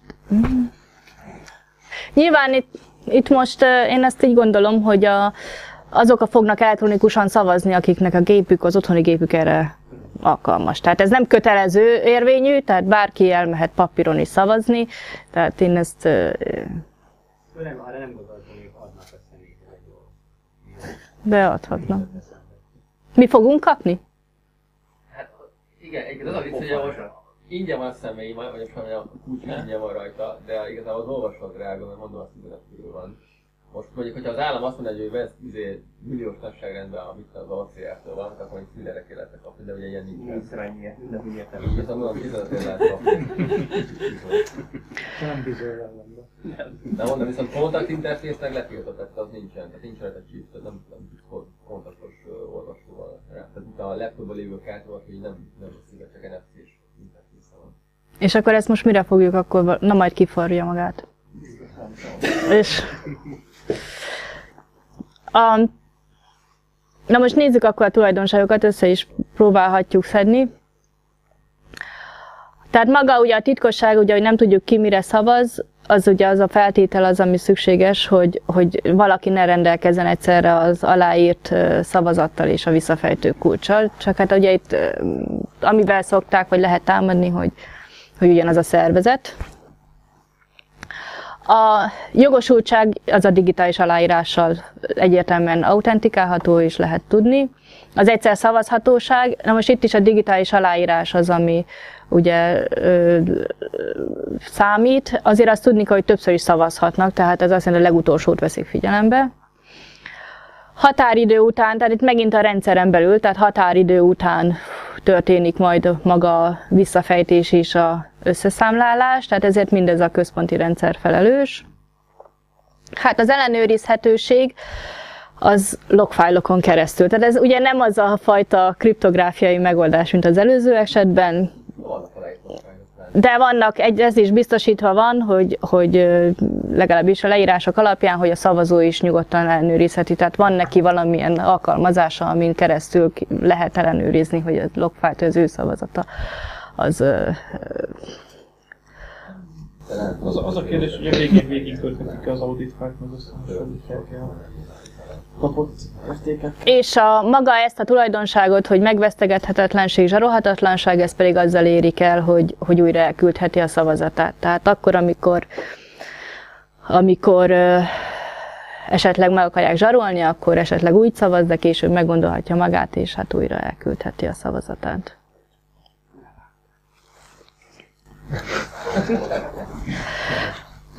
Nyilván itt, itt most én ezt így gondolom, hogy a, azok fognak elektronikusan szavazni, akiknek a gépük, az otthoni gépük erre alkalmas. Tehát ez nem kötelező érvényű, tehát bárki elmehet papíron is szavazni, tehát én ezt... Nem, arra nem gondoltam, hogy adnak a személyre jól. Beadhatnak. Mi fogunk kapni? Hát igen, az a vicc, hogy most ingyen van a személy, vagy a kulcs ingyen van rajta, de igazából az olvasat drága, mert mondom azt, hogy mindenkiről van. Most mondjuk, hogyha az állam azt mondja, hogy vesz milliós nagyságrendben, amit az á cé er-től van, akkor mondjuk mindenekért lehetne kapni, de ugye ilyen nincs. Nincs rennyie, de mindjárt nem. Így aztán mondom, tizenötért lehet kapni. Nem bizony ellen. De mondom, viszont kontakt interfésznek letiltott, tehát az nincsen, tehát nincs rajta chip, tehát nem, nem tudsz kontaktos olvasóval rá. Tehát itt a laptopban lévő kártyával, hogy nem, nem veszik, csak en ef cés interfésze van. És akkor ezt most mire fogjuk akkor, na majd kiforja magát. És... A, na most nézzük akkor a tulajdonságokat, össze is próbálhatjuk szedni. Tehát maga ugye a titkosság, ugye, hogy nem tudjuk ki mire szavaz, az ugye az a feltétel az, ami szükséges, hogy, hogy valaki ne rendelkezzen egyszerre az aláírt szavazattal és a visszafejtő kulccsal. Csak hát ugye itt, amivel szokták, vagy lehet támadni, hogy, hogy ugyanaz a szervezet. A jogosultság az a digitális aláírással egyértelműen autentikálható és lehet tudni. Az egyszer szavazhatóság, na most itt is a digitális aláírás az, ami ugye ö, számít. Azért azt tudni kell, hogy többször is szavazhatnak, tehát ez azt jelenti, hogy a legutolsót veszik figyelembe. Határidő után, tehát itt megint a rendszeren belül, tehát határidő után történik majd maga a visszafejtés és a összeszámlálás, tehát ezért mindez a központi rendszer felelős. Hát az ellenőrizhetőség az logfájlokon keresztül. Tehát ez ugye nem az a fajta kriptográfiai megoldás, mint az előző esetben, de vannak, egy, ez is biztosítva van, hogy, hogy legalábbis a leírások alapján, hogy a szavazó is nyugodtan ellenőrizheti. Tehát van neki valamilyen alkalmazása, amin keresztül lehet ellenőrizni, hogy a logfájlt, az ő szavazata az... Az, az a kérdés, hogy a végén végig költetik az audit fájlt, meg összehasonlítják el kapott értéket. És a maga ezt a tulajdonságot, hogy megvesztegethetetlenség, zsarolhatatlanság, ez pedig azzal érik el, hogy, hogy újra elküldheti a szavazatát. Tehát akkor, amikor, amikor ö, esetleg meg akarják zsarolni, akkor esetleg úgy szavaz, de később meggondolhatja magát, és hát újra elküldheti a szavazatát.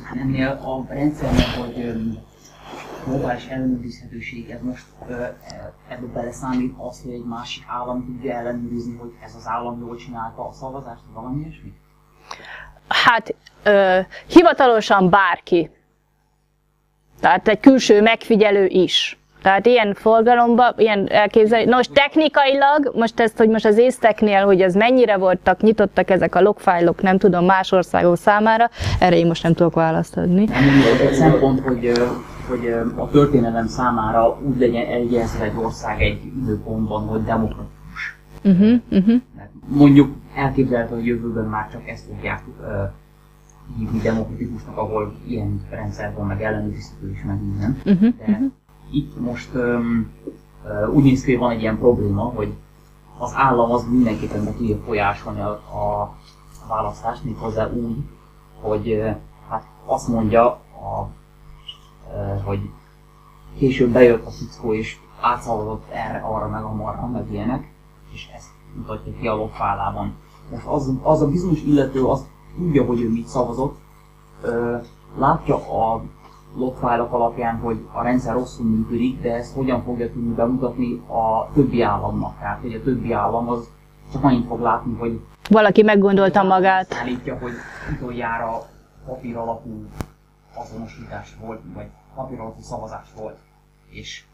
Hát ennél a rendszernek, hogy globális ellenőrizhetőség, ez most ebbe beleszámít az, hogy egy másik állam tudja ellenőrizni, hogy ez az állam jól csinálta a szavazást, vagy valami ilyesmi? Hát ö, hivatalosan bárki. Tehát egy külső megfigyelő is. Tehát ilyen forgalomban, ilyen elképzelés. Nos, technikailag, most ezt, hogy most az észteknél, hogy ez mennyire voltak nyitottak ezek a logfájlok, nem tudom, más országok számára, erre én most nem tudok választ adni. Nem, egy szempont, hogy, hogy a történelem számára úgy legyen egyezve egy ország egy időpontban, hogy demokratikus. Uh-huh, uh-huh. Mondjuk elképzelhető, hogy jövőben már csak ezt fogják uh, hívni demokratikusnak, ahol ilyen rendszer van, meg ellenőrizhető is, meg minden. Uh-huh, De uh-huh. Itt most um, uh, úgy néz ki, hogy van egy ilyen probléma, hogy az állam az mindenképpen be tudja folyásolni a, a választást, méghozzá úgy, hogy uh, hát azt mondja, a, uh, hogy később bejött a fickó és átszavazott erre, arra, meg amarra, meg ilyenek, és ezt mutatja ki a logfálában. Most az, az a bizonyos illető azt tudja, hogy ő mit szavazott, uh, látja a logfájlok alapján, hogy a rendszer rosszul működik, de ezt hogyan fogja tudni bemutatni a többi államnak. Tehát, hogy a többi állam az csak annyit fog látni, hogy valaki meggondolta magát. Állítja, hogy utoljára papír alapú azonosítás volt, vagy papír alapú szavazás volt, és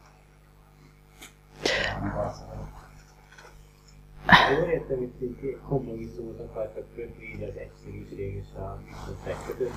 Jól értem, hogy két kompromisszumot akartak kötni, így az egyszerűség és a megkötött,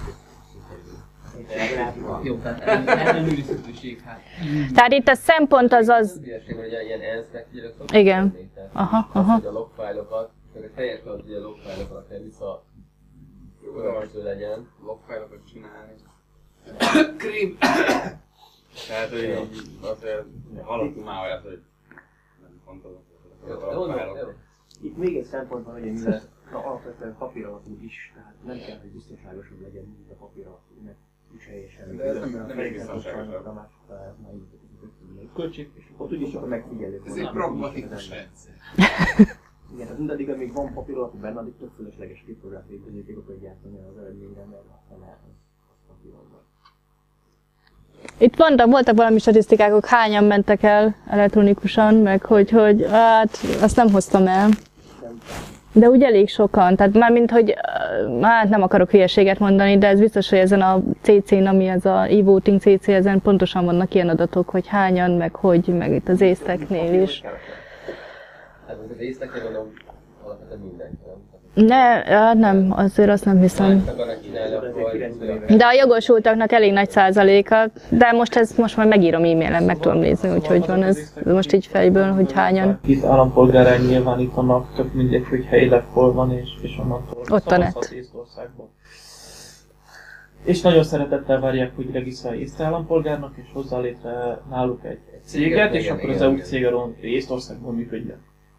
jó, tehát ellenőrizhetőség, hát. Tehát itt a szempont az az... Ügyesség, hogy ilyen ENSZ megfigyelők szoktak Igen. tenni, tehát Aha, az, aha. hogy a logfájlokat, meg a teljes az, hogy a logfájlokat kell vissza következő legyen. Logfájlokat csinálni. Krím! Tehát, hogy így azért hallottunk már olyat, hogy nem fontos a logfájlokat. Itt még egy szempont van, hogy mivel alapvetően papír alapú is, tehát nem kell, hogy biztonságosabb legyen, mint a papír alapú, mert is helyesen. De ez nem, nem egy biztonságosabb. Költség. És ott úgyis csak a megfigyelő. Ez egy pragmatikus rendszer. Igen, tehát mindaddig, amíg van papír alapú benne, addig tök fölösleges kriptográfiai bizonyítékokat gyártani az eredményre, mert aztán lehet az papír alapú. Itt voltak, voltak valami statisztikák, hogy hányan mentek el elektronikusan, meg hogy, hogy hát azt nem hoztam el. De úgy elég sokan, tehát mármint, hogy hát nem akarok hülyeséget mondani, de ez biztos, hogy ezen a cé cén, ami ez a e-voting cé cé, ezen pontosan vannak ilyen adatok, hogy hányan, meg hogy, meg itt az észteknél is. Hát az észteknél gondolom alapvetően mindenki, nem? Ne, hát nem, azért azt nem hiszem. De a jogosultaknak elég nagy százaléka, de most ez most már megírom e-mailen, meg tudom nézni, úgyhogy van ez most így fejből, hogy hányan. Itt állampolgárai nyilvánítanak, tök mindegy, hogy helyileg hol van, és, és onnantól ott a net. Észtországban. És nagyon szeretettel várják, hogy regisztrálj észt állampolgárnak, és hozzá létre náluk egy, egy céget, és akkor az é u cég Észtországban működjön.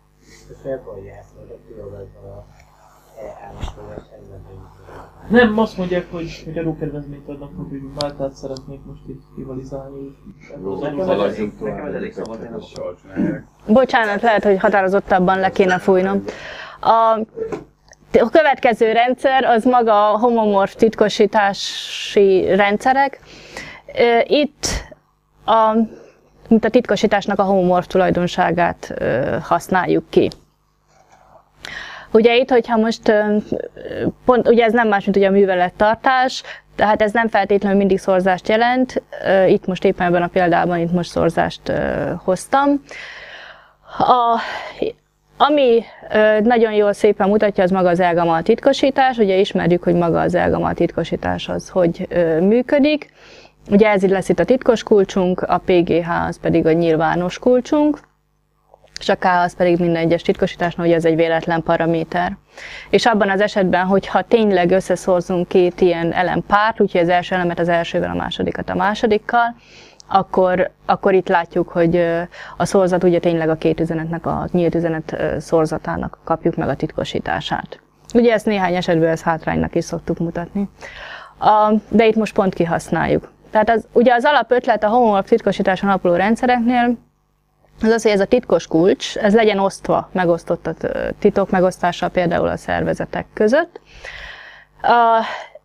Nem, azt mondják, hogy, hogy adókedvezményt adnak, hogy Máltát szeretnék most itt rivalizálni. Bocsánat, lehet, hogy határozottabban le kéne fújnom. A, a következő rendszer az maga a homomorf titkosítási rendszerek. Itt a, mint a titkosításnak a homomorf tulajdonságát használjuk ki. Ugye itt, hogyha most, pont, ugye ez nem más, mint ugye a művelettartás, tehát ez nem feltétlenül mindig szorzást jelent, itt most éppen ebben a példában itt most szorzást hoztam. A, ami nagyon jól szépen mutatja, az maga az elgamal titkosítás, ugye ismerjük, hogy maga az elgamal titkosítás az hogy működik. Ugye ez itt lesz itt a titkos kulcsunk, a pé gé há az pedig a nyilvános kulcsunk, és a K az pedig minden egyes titkosításnál, hogy ez egy véletlen paraméter. És abban az esetben, hogyha tényleg összeszorzunk két ilyen elempárt, úgyhogy az első elemet az elsővel, a másodikat a másodikkal, akkor, akkor itt látjuk, hogy a szorzat ugye tényleg a két üzenetnek, a nyílt üzenet szorzatának kapjuk meg a titkosítását. Ugye ezt néhány esetben ez hátránynak is szoktuk mutatni. A, de itt most pont kihasználjuk. Tehát az, ugye az alapötlet a homomorf titkosításon alapuló rendszereknél, az az, hogy ez a titkos kulcs, ez legyen osztva, megosztott a titok megosztással például a szervezetek között. A,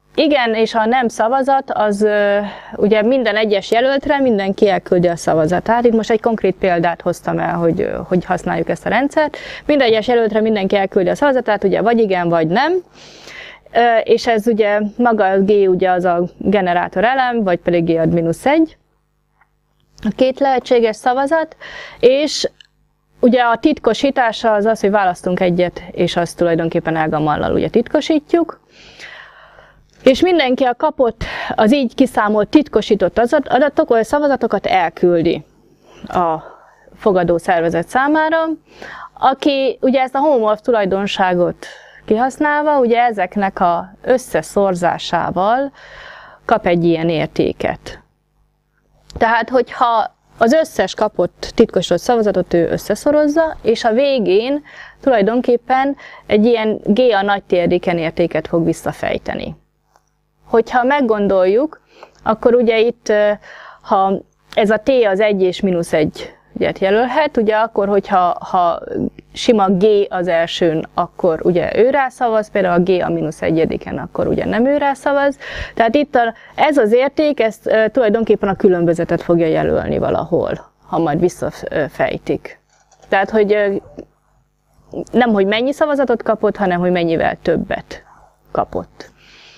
igen, és a nem szavazat, az ugye minden egyes jelöltre mindenki elküldi a szavazatát. Itt most egy konkrét példát hoztam el, hogy hogy használjuk ezt a rendszert. Minden egyes jelöltre mindenki elküldi a szavazatát, ugye vagy igen, vagy nem. És ez ugye maga a G ugye az a generátor elem, vagy pedig G ad mínusz egy. A két lehetséges szavazat, és ugye a titkosítása az az, hogy választunk egyet, és azt tulajdonképpen elgamallal ugye titkosítjuk. És mindenki a kapott, az így kiszámolt titkosított adatok, vagy szavazatokat elküldi a fogadó szervezet számára, aki ugye ezt a homomorf tulajdonságot kihasználva, ugye ezeknek az összeszorzásával kap egy ilyen értéket. Tehát, hogyha az összes kapott titkosított szavazatot ő összeszorozza, és a végén tulajdonképpen egy ilyen G a nagy térdéken értéket fog visszafejteni. Hogyha meggondoljuk, akkor ugye itt, ha ez a T az egy és mínusz egy ügyet jelölhet, ugye akkor, hogyha ha sima G az elsőn, akkor ugye ő rászavaz, például a G a mínusz egyediken, akkor ugye nem ő rászavaz. Tehát itt a, ez az érték, ez tulajdonképpen a különbözetet fogja jelölni valahol, ha majd visszafejtik. Tehát, hogy nem, hogy mennyi szavazatot kapott, hanem, hogy mennyivel többet kapott.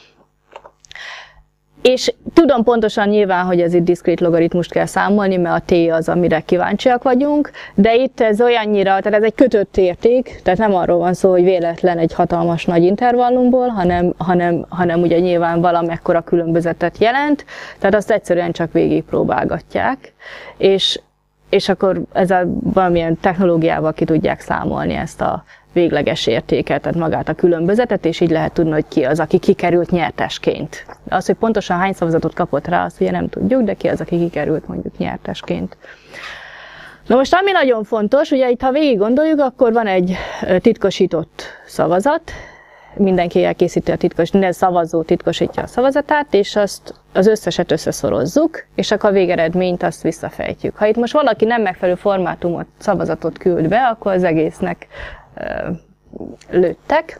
És tudom pontosan nyilván, hogy ez itt diszkrét logaritmust kell számolni, mert a T az, amire kíváncsiak vagyunk, de itt ez olyannyira, tehát ez egy kötött érték, tehát nem arról van szó, hogy véletlen egy hatalmas nagy intervallumból, hanem, hanem, hanem ugye nyilván valamekkora különbözetet jelent, tehát azt egyszerűen csak végigpróbálgatják, és, és akkor ezzel valamilyen technológiával ki tudják számolni ezt a végleges értéket, tehát magát a különbözetet, és így lehet tudni, hogy ki az, aki kikerült nyertesként. Az, hogy pontosan hány szavazatot kapott rá, azt ugye nem tudjuk, de ki az, aki kikerült mondjuk nyertesként. Na most, ami nagyon fontos, ugye itt, ha végig gondoljuk, akkor van egy titkosított szavazat, mindenki elkészíti a titkos, minden szavazó titkosítja a szavazatát, és azt az összeset összeszorozzuk, és akkor a végeredményt azt visszafejtjük. Ha itt most valaki nem megfelelő formátumot, szavazatot küld be, akkor az egésznek lőttek.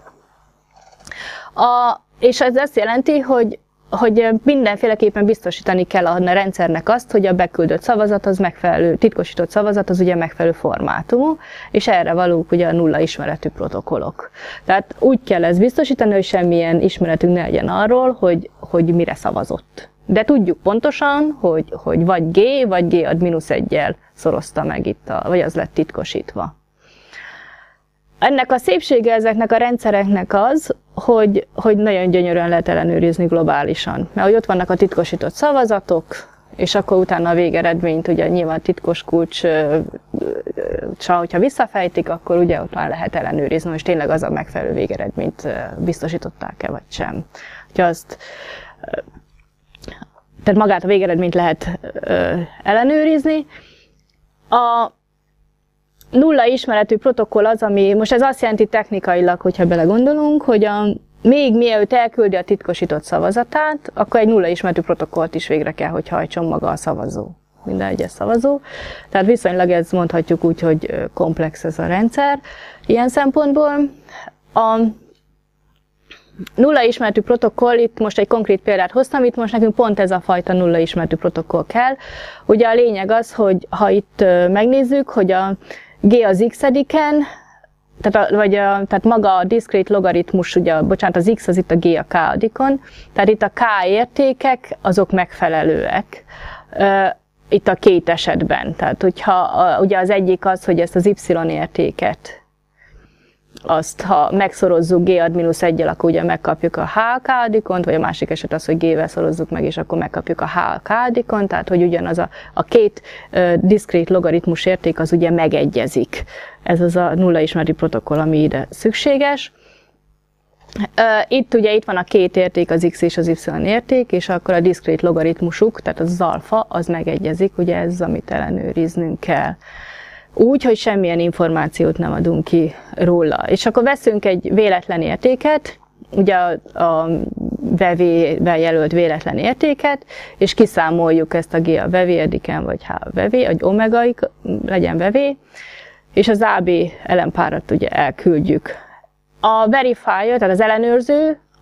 A, és ez azt jelenti, hogy, hogy mindenféleképpen biztosítani kell a rendszernek azt, hogy a beküldött szavazat az megfelelő, titkosított szavazat az ugye megfelelő formátumú, és erre valók ugye a nulla ismeretű protokollok. Tehát úgy kell ezt biztosítani, hogy semmilyen ismeretünk ne legyen arról, hogy, hogy mire szavazott. De tudjuk pontosan, hogy, hogy vagy G, vagy G ad mínusz egyel szorozta meg itt, a, vagy az lett titkosítva. Ennek a szépsége ezeknek a rendszereknek az, hogy, hogy nagyon gyönyörűen lehet ellenőrizni globálisan. Mert hogy ott vannak a titkosított szavazatok, és akkor utána a végeredményt, ugye nyilván titkos kulcs, hogyha visszafejtik, akkor ugye ott már lehet ellenőrizni, hogy tényleg az a megfelelő végeredményt biztosították-e, vagy sem. Hogyha azt, tehát magát a végeredményt lehet ellenőrizni. A nulla ismeretű protokoll az, ami, most ez azt jelenti technikailag, hogyha belegondolunk, hogy a, még mielőtt elküldi a titkosított szavazatát, akkor egy nulla ismeretű protokollt is végre kell, hogy hajtson maga a szavazó, minden egyes szavazó. Tehát viszonylag ez mondhatjuk úgy, hogy komplex ez a rendszer. Ilyen szempontból a nulla ismeretű protokoll, itt most egy konkrét példát hoztam, itt most nekünk pont ez a fajta nulla ismeretű protokoll kell. Ugye a lényeg az, hogy ha itt megnézzük, hogy a G az x-ediken, tehát, a, vagy a, tehát maga a diszkrét logaritmus, ugye, bocsánat, az x az itt a G a k-adikon, tehát itt a k értékek, azok megfelelőek. Itt a két esetben. Tehát, hogyha a, ugye az egyik az, hogy ezt az y értéket, azt, ha megszorozzuk G ad mínusz egyel, akkor ugye megkapjuk a H k-adikont, vagy a másik eset az, hogy G-vel szorozzuk meg, és akkor megkapjuk a H k-adikont, tehát hogy ugyanaz a, a két uh, diszkrét logaritmus érték az ugye megegyezik. Ez az a nulla ismeretű protokoll, ami ide szükséges. Uh, itt ugye itt van a két érték, az x és az y érték, és akkor a diszkrét logaritmusuk, tehát az alfa, az megegyezik, ugye ez az, amit ellenőriznünk kell. Úgy, hogy semmilyen információt nem adunk ki róla. És akkor veszünk egy véletlen értéket, ugye a, a vevével jelölt véletlen értéket, és kiszámoljuk ezt a G a vevéediken, vagy H a vevé, vagy omega legyen vevé, és az á bé elempárat ugye elküldjük. A verifier, tehát az ellenőrző,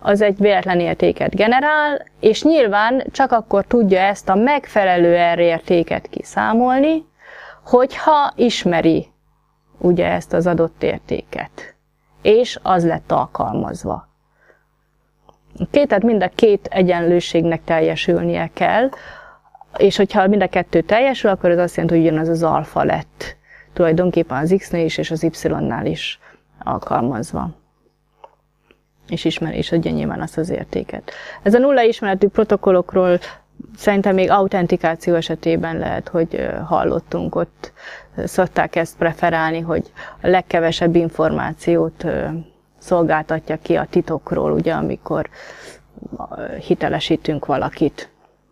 az egy véletlen értéket generál, és nyilván csak akkor tudja ezt a megfelelő R értéket kiszámolni, hogyha ismeri ugye ezt az adott értéket, és az lett alkalmazva. Oké, tehát mind a két egyenlőségnek teljesülnie kell, és hogyha mind a kettő teljesül, akkor az azt jelenti, hogy ugyanaz az alfa lett tulajdonképpen az X-nél is, és az Y-nál is alkalmazva. És ismeri is adja nyilván azt az értéket. Ez a nulla ismeretű protokollokról szerintem még autentikáció esetében lehet, hogy hallottunk, ott szokták ezt preferálni, hogy a legkevesebb információt szolgáltatja ki a titokról, ugye, amikor hitelesítünk valakit.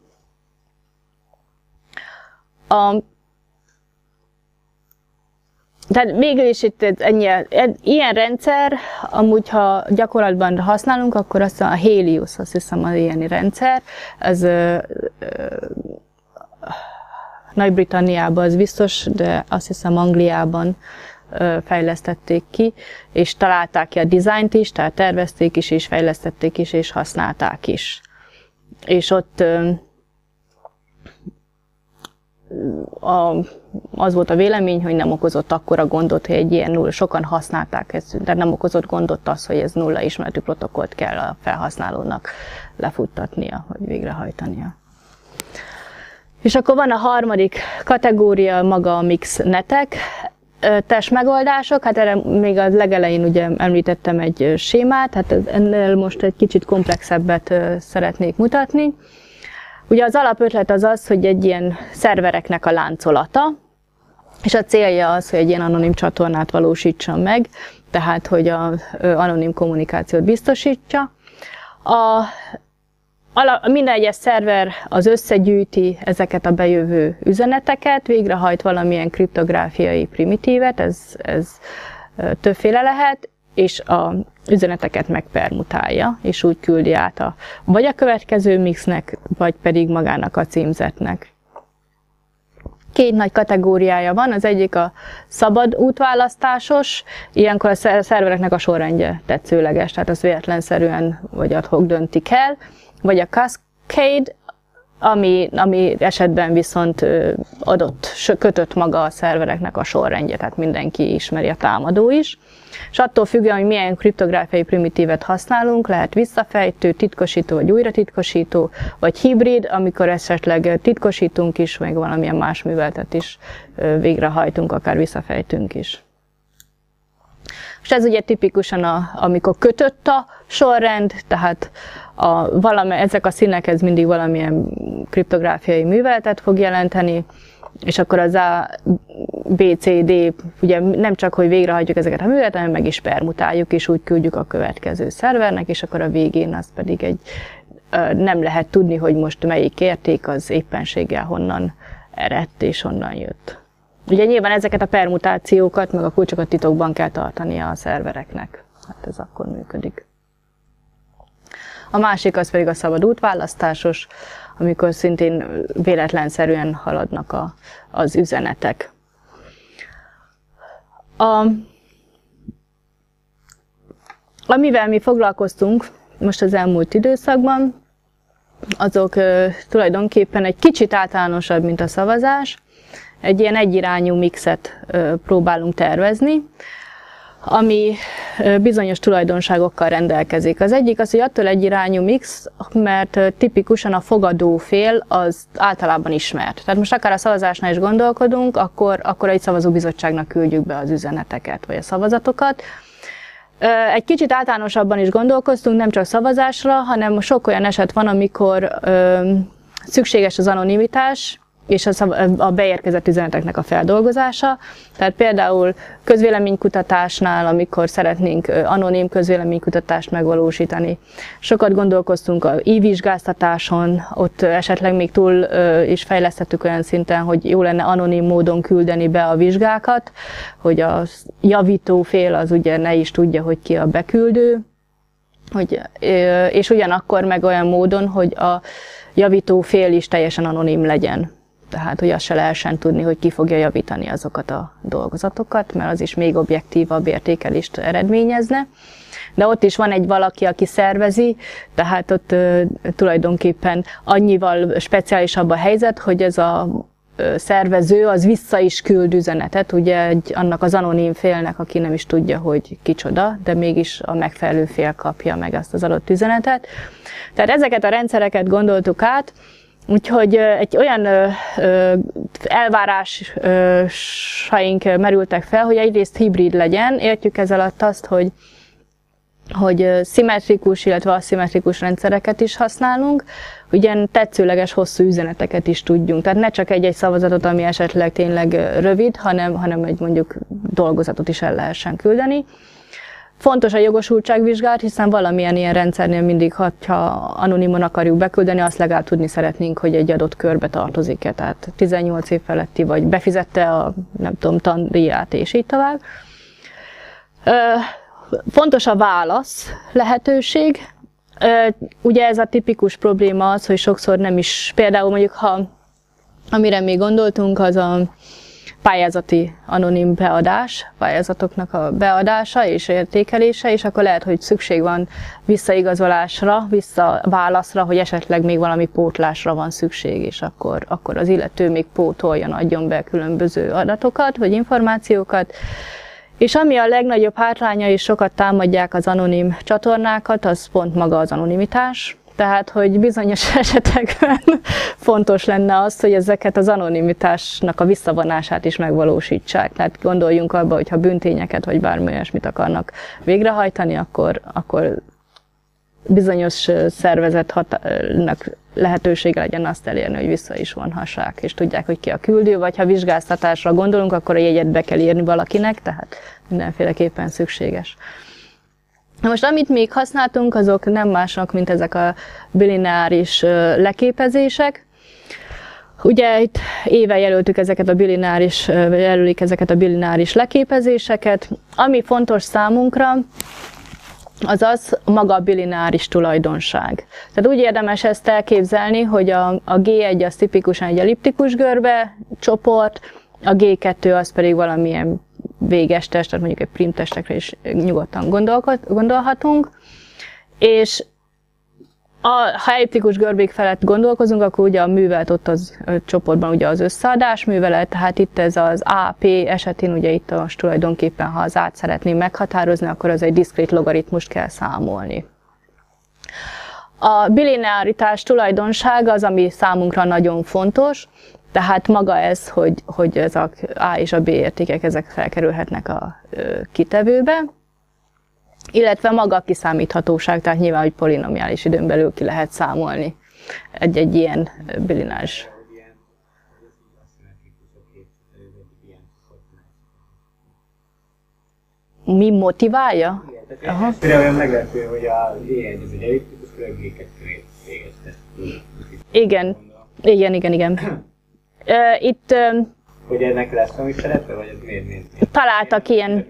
A, tehát végül is itt ennyi, ilyen rendszer, amúgy ha gyakorlatban használunk, akkor azt a Helios, azt hiszem, az ilyen rendszer, ez Nagy-Britanniában az biztos, de azt hiszem Angliában fejlesztették ki, és találták ki a dizájnt is, tehát tervezték is, és fejlesztették is, és használták is. És ott a, az volt a vélemény, hogy nem okozott akkora gondot, hogy egy ilyen nulla, sokan használták ezt, de nem okozott gondot az, hogy ez nulla ismeretű protokollt kell a felhasználónak lefuttatnia, vagy végrehajtania. És akkor van a harmadik kategória, maga a mixnetek, test megoldások, hát erre még a legelején ugye említettem egy sémát, hát ennél most egy kicsit komplexebbet szeretnék mutatni. Ugye az alapötlet az az, hogy egy ilyen szervereknek a láncolata, és a célja az, hogy egy ilyen anonim csatornát valósítson meg, tehát hogy az anonim kommunikációt biztosítsa. A Minden egyes szerver az összegyűjti ezeket a bejövő üzeneteket, végrehajt valamilyen kriptográfiai primitívet, ez, ez többféle lehet, és az üzeneteket megpermutálja, és úgy küldi át a, vagy a következő mixnek, vagy pedig magának a címzetnek. Két nagy kategóriája van, az egyik a szabad útválasztásos, ilyenkor a szervereknek a sorrendje tetszőleges, tehát az véletlenszerűen vagy ad hoc döntik el, vagy a cascade, ami, ami esetben viszont adott, kötött maga a szervereknek a sorrendje, tehát mindenki ismeri, a támadó is. És attól függően, hogy milyen kriptográfiai primitívet használunk, lehet visszafejtő, titkosító vagy újra titkosító, vagy hibrid, amikor esetleg titkosítunk is, meg valamilyen más műveletet is végrehajtunk, akár visszafejtünk is. És ez ugye tipikusan, a, amikor kötött a sorrend, tehát a, valami, ezek a színek ez mindig valamilyen kriptográfiai műveletet fog jelenteni, és akkor az A, B, C, D, ugye nem csak, hogy végrehajtjuk ezeket a műveletet, hanem meg is permutáljuk, és úgy küldjük a következő szervernek, és akkor a végén az pedig egy, nem lehet tudni, hogy most melyik érték az éppenséggel honnan eredt és honnan jött. Ugye nyilván ezeket a permutációkat, meg a kulcsokat titokban kell tartania a szervereknek. Hát ez akkor működik. A másik az pedig a szabad útválasztásos, amikor szintén véletlenszerűen haladnak a, az üzenetek. A, amivel mi foglalkoztunk most az elmúlt időszakban, azok uh, tulajdonképpen egy kicsit általánosabb, mint a szavazás. Egy ilyen egyirányú mixet uh, próbálunk tervezni, ami bizonyos tulajdonságokkal rendelkezik. Az egyik az, hogy attól egyirányú mix, mert tipikusan a fogadó fél az általában ismert. Tehát most akár a szavazásnál is gondolkodunk, akkor, akkor egy szavazóbizottságnak küldjük be az üzeneteket, vagy a szavazatokat. Egy kicsit általánosabban is gondolkoztunk, nem csak szavazásra, hanem sok olyan eset van, amikor ö, szükséges az anonimitás, és a beérkezett üzeneteknek a feldolgozása. Tehát például közvéleménykutatásnál, amikor szeretnénk anonim közvéleménykutatást megvalósítani. Sokat gondolkoztunk a e-vizsgáztatáson, ott esetleg még túl is fejlesztettük olyan szinten, hogy jó lenne anonim módon küldeni be a vizsgákat, hogy a javító fél az ugye ne is tudja, hogy ki a beküldő, hogy, és ugyanakkor meg olyan módon, hogy a javító fél is teljesen anonim legyen. Tehát, hogy azt se lehessen tudni, hogy ki fogja javítani azokat a dolgozatokat, mert az is még objektívabb értékelést eredményezne. de ott is van egy valaki, aki szervezi, tehát ott ö, tulajdonképpen annyival speciálisabb a helyzet, hogy ez a ö, szervező az vissza is küld üzenetet, ugye egy, annak az anonim félnek, aki nem is tudja, hogy kicsoda, de mégis a megfelelő fél kapja meg azt az adott üzenetet. Tehát ezeket a rendszereket gondoltuk át, úgyhogy egy olyan ö, ö, elvárásaink merültek fel, hogy egyrészt hibrid legyen, értjük ez alatt azt, hogy, hogy szimmetrikus, illetve aszimmetrikus rendszereket is használunk, ugye tetszőleges hosszú üzeneteket is tudjunk, tehát ne csak egy-egy szavazatot, ami esetleg tényleg rövid, hanem, hanem egy mondjuk dolgozatot is el lehessen küldeni. Fontos a jogosultságvizsgálat, hiszen valamilyen ilyen rendszernél mindig, ha anonimon akarjuk beküldeni, azt legalább tudni szeretnénk, hogy egy adott körbe tartozik-e, tehát tizennyolc év feletti, vagy befizette a, nem tudom, tandíját, és így tovább. Fontos a válasz lehetőség. Ugye ez a tipikus probléma az, hogy sokszor nem is, például mondjuk, ha amire még gondoltunk, az a pályázati anonim beadás, pályázatoknak a beadása és értékelése, és akkor lehet, hogy szükség van visszaigazolásra, visszaválaszra, hogy esetleg még valami pótlásra van szükség, és akkor, akkor az illető még pótoljon, adjon be különböző adatokat, vagy információkat. És ami a legnagyobb hátránya, és sokat támadják az anonim csatornákat, az pont maga az anonimitás. Tehát, hogy bizonyos esetekben fontos lenne az, hogy ezeket az anonimitásnak a visszavonását is megvalósítsák. Tehát gondoljunk abba, hogy ha bűntényeket vagy bármi olyasmit akarnak végrehajtani, akkor, akkor bizonyos szervezetnek lehetősége legyen azt elérni, hogy vissza is vonhassák, és tudják, hogy ki a küldő, vagy ha vizsgáztatásra gondolunk, akkor a jegyet be kell írni valakinek, tehát mindenféleképpen szükséges. Na most, amit még használtunk, azok nem mások, mint ezek a bilináris leképezések. Ugye itt éve jelöltük ezeket a bilináris, jelölik ezeket a bilináris leképezéseket. Ami fontos számunkra, az az maga a bilináris tulajdonság. Tehát úgy érdemes ezt elképzelni, hogy a, a gé egy az tipikusan egy elliptikus görbe csoport, a gé kettő az pedig valamilyen véges test, tehát mondjuk egy prim testekre is nyugodtan gondolhatunk. És a, ha elliptikus görbék felett gondolkozunk, akkor ugye a művelt ott az a csoportban ugye az összeadás művelet, tehát itt ez az á pé esetén, ugye itt most tulajdonképpen, ha az át szeretném meghatározni, akkor az egy diszkrét logaritmust kell számolni. A bilinearitás tulajdonsága az, ami számunkra nagyon fontos, tehát maga ez, hogy, hogy ez a A és a B értékek, ezek felkerülhetnek a ö, kitevőbe, illetve maga a kiszámíthatóság, tehát nyilván, hogy polinomiális időn belül ki lehet számolni egy-egy ilyen bilináris. Mi motiválja? Aha. Például olyan meglepő, hogy a gé egy az egy elliptikus, a gé kettő véges test. Igen, igen, igen, igen. Itt... Hogy ennek lesz valami szerepe, vagy ez miért miért? Találtak ilyen...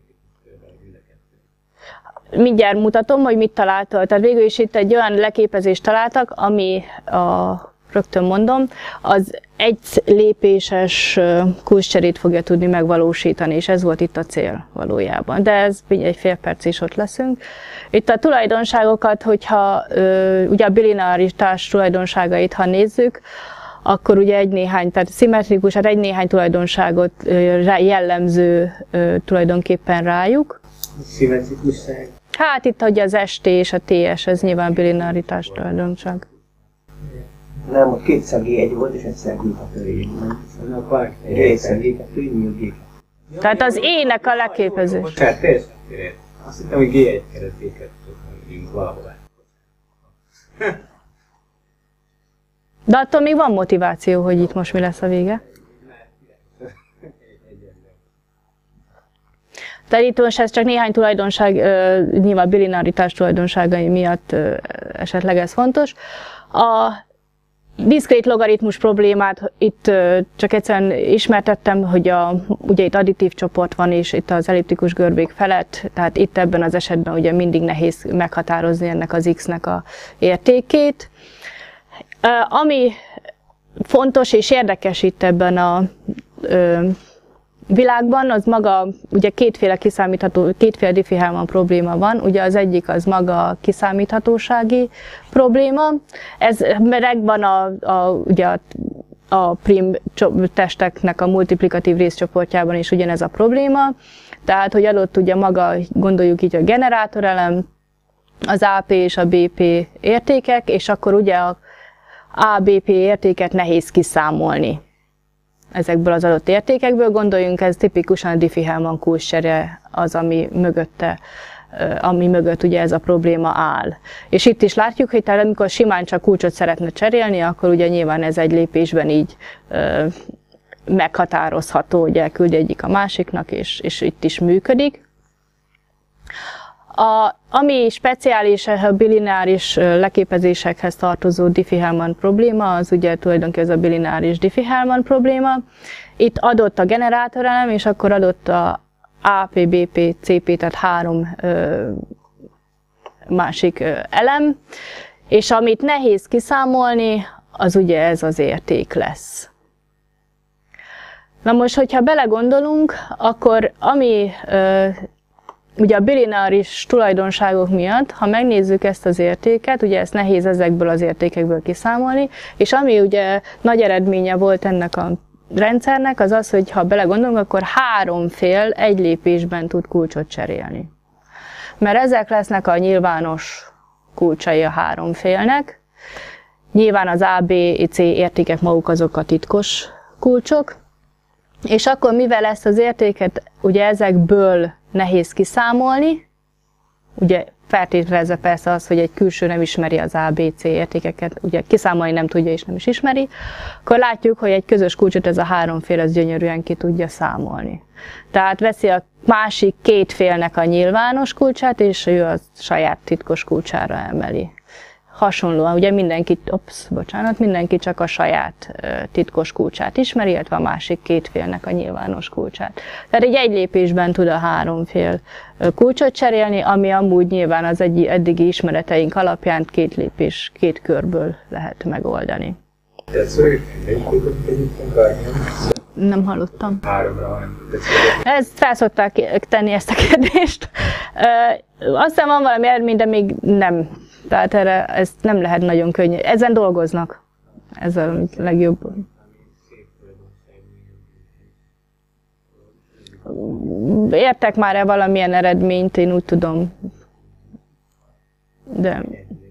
Mindjárt mutatom, hogy mit találtak. Tehát végül is itt egy olyan leképezést találtak, ami, a, rögtön mondom, az egy lépéses kurzcserét fogja tudni megvalósítani, és ez volt itt a cél valójában. De ez egy fél perc is ott leszünk. Itt a tulajdonságokat, hogyha ugye a bilinearitás tulajdonságait, ha nézzük, akkor ugye egy néhány, tehát szimmetrikus, hát egy néhány tulajdonságot jellemző tulajdonképpen rájuk. Szimmetrikusság. Hát itt ugye az es té és a té es, ez nyilván bilinearitás tulajdonság. Nem, ott kétszer gé egy volt, és egyszer gé kettő így. Egyszer gé kettő, így gé kettő. Tehát az ének a leképezés. Bocsánat, teljesen félre. Azt hittem, hogy gé egy keret gé kettő, mondjuk valahová. De attól még van motiváció, hogy itt most mi lesz a vége. Tehát itt most ez csak néhány tulajdonság, nyilván bilinearitás tulajdonságai miatt esetleg ez fontos. A diszkrét logaritmus problémát itt csak egyszerűen ismertettem, hogy a, ugye itt additív csoport van, és itt az elliptikus görbék felett, tehát itt ebben az esetben ugye mindig nehéz meghatározni ennek az x-nek a értékét. Ami fontos és érdekes itt ebben a világban, az maga, ugye kétféle kiszámítható, kétféle Diffie-Hellman probléma van, ugye az egyik az maga a kiszámíthatósági probléma, ez megvan a, a, ugye a, a prim testeknek a multiplikatív részcsoportjában is ugyanez a probléma, tehát, hogy adott ugye maga, gondoljuk így a generátorelem, az á pé és a bé pé értékek, és akkor ugye a á bé pé értéket nehéz kiszámolni ezekből az adott értékekből. Gondoljunk, ez tipikusan a Diffie-Hellman kulcsere az, ami mögötte, ami mögött ugye ez a probléma áll. És itt is látjuk, hogy tehát amikor simán csak kulcsot szeretne cserélni, akkor ugye nyilván ez egy lépésben így ö, meghatározható, hogy elküldi egyik a másiknak, és, és itt is működik. A, ami speciális a bilináris leképezésekhez tartozó Diffie-Hellman probléma, az ugye tulajdonképpen ez a bilináris Diffie-Hellman probléma. Itt adott a generátorelem, és akkor adott a á pé, bé pé, cé pé, tehát három ö, másik ö, elem, és amit nehéz kiszámolni, az ugye ez az érték lesz. Na most, hogyha belegondolunk, akkor ami ö, ugye a bilináris tulajdonságok miatt, ha megnézzük ezt az értéket, ugye ezt nehéz ezekből az értékekből kiszámolni, és ami ugye nagy eredménye volt ennek a rendszernek, az az, hogy ha belegondolunk, akkor három fél egy lépésben tud kulcsot cserélni. Mert ezek lesznek a nyilvános kulcsai a három félnek. Nyilván az á bé cé értékek maguk azok a titkos kulcsok, és akkor mivel ezt az értéket ugye ezekből nehéz kiszámolni, ugye feltételezve persze az, hogy egy külső nem ismeri az á bé cé értékeket, ugye kiszámolni nem tudja és nem is ismeri, akkor látjuk, hogy egy közös kulcsot ez a három fél az gyönyörűen ki tudja számolni. Tehát veszi a másik két félnek a nyilvános kulcsát, és ő a saját titkos kulcsára emeli. Hasonlóan, ugye mindenki, ops, bocsánat, mindenki csak a saját uh, titkos kulcsát ismeri, illetve a másik két félnek a nyilvános kulcsát. Tehát egy egy lépésben tud a három fél uh, kulcsot cserélni, ami amúgy nyilván az egy eddigi ismereteink alapján két lépés, két körből lehet megoldani. Nem hallottam. Ezt felszokták tenni ezt a kérdést. Uh, azt hiszem van valami eredmény, de még nem. Tehát erre ezt nem lehet nagyon könnyű. Ezen dolgoznak. Ez a legjobb. Értek már-e valamilyen eredményt, én úgy tudom. De...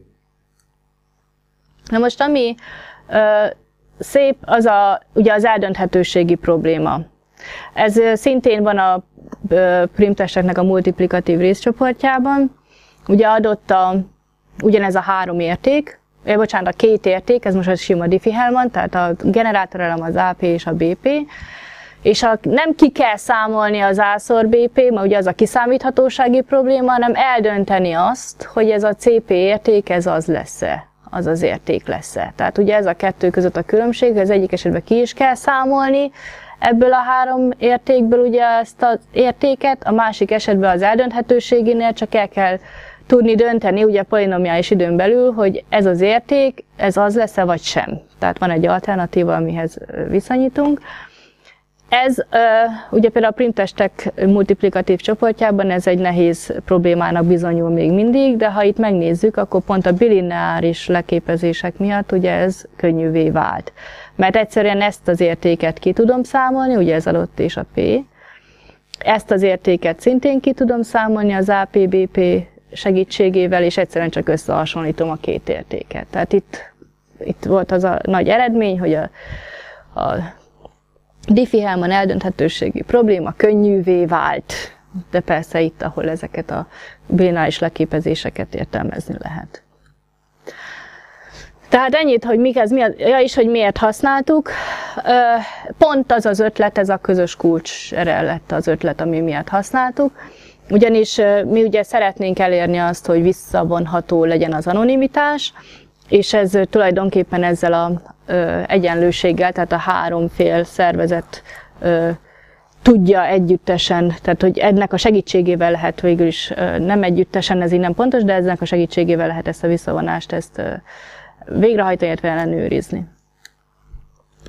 Na most ami uh, szép, az a, ugye az eldönthetőségi probléma. Ez uh, szintén van a uh, primtesteknek a multiplikatív részcsoportjában. Ugye adott a ugyanez a három érték, eh, bocsánat, a két érték, ez most a sima Diffie-Hellman, tehát a generátorelem az á pé és a bé pé, és a, nem ki kell számolni az A-szor bé pé, mert ugye az a kiszámíthatósági probléma, hanem eldönteni azt, hogy ez a cé pé érték, ez az lesz-e, az az érték lesz-e. Tehát ugye ez a kettő között a különbség, az egyik esetben ki is kell számolni ebből a három értékből ugye ezt az értéket, a másik esetben az eldönthetőségénél csak el kell tudni dönteni, ugye polinomiális időn belül, hogy ez az érték, ez az lesz-e vagy sem. Tehát van egy alternatíva, amihez viszonyítunk. Ez ugye például a primtestek multiplikatív csoportjában ez egy nehéz problémának bizonyul még mindig, de ha itt megnézzük, akkor pont a bilineáris leképezések miatt ugye ez könnyűvé vált. Mert egyszerűen ezt az értéket ki tudom számolni, ugye ez adott és a P. Ezt az értéket szintén ki tudom számolni az á pé bé pé segítségével, és egyszerűen csak összehasonlítom a két értéket. Tehát itt, itt volt az a nagy eredmény, hogy a, a Diffie-Hellman eldönthetőségi probléma könnyűvé vált, de persze itt, ahol ezeket a bilináris leképezéseket értelmezni lehet. Tehát ennyit, hogy mik ez, mi az, ja, és hogy miért használtuk. Pont az az ötlet, ez a közös kulcs, erre lett az ötlet, ami miatt használtuk. Ugyanis mi ugye szeretnénk elérni azt, hogy visszavonható legyen az anonimitás, és ez tulajdonképpen ezzel az egyenlőséggel, tehát a három fél szervezet ö, tudja együttesen, tehát hogy ennek a segítségével lehet végül is, ö, nem együttesen, ez így nem pontos, de ennek a segítségével lehet ezt a visszavonást ezt ö, végrehajtani, illetve ellenőrizni.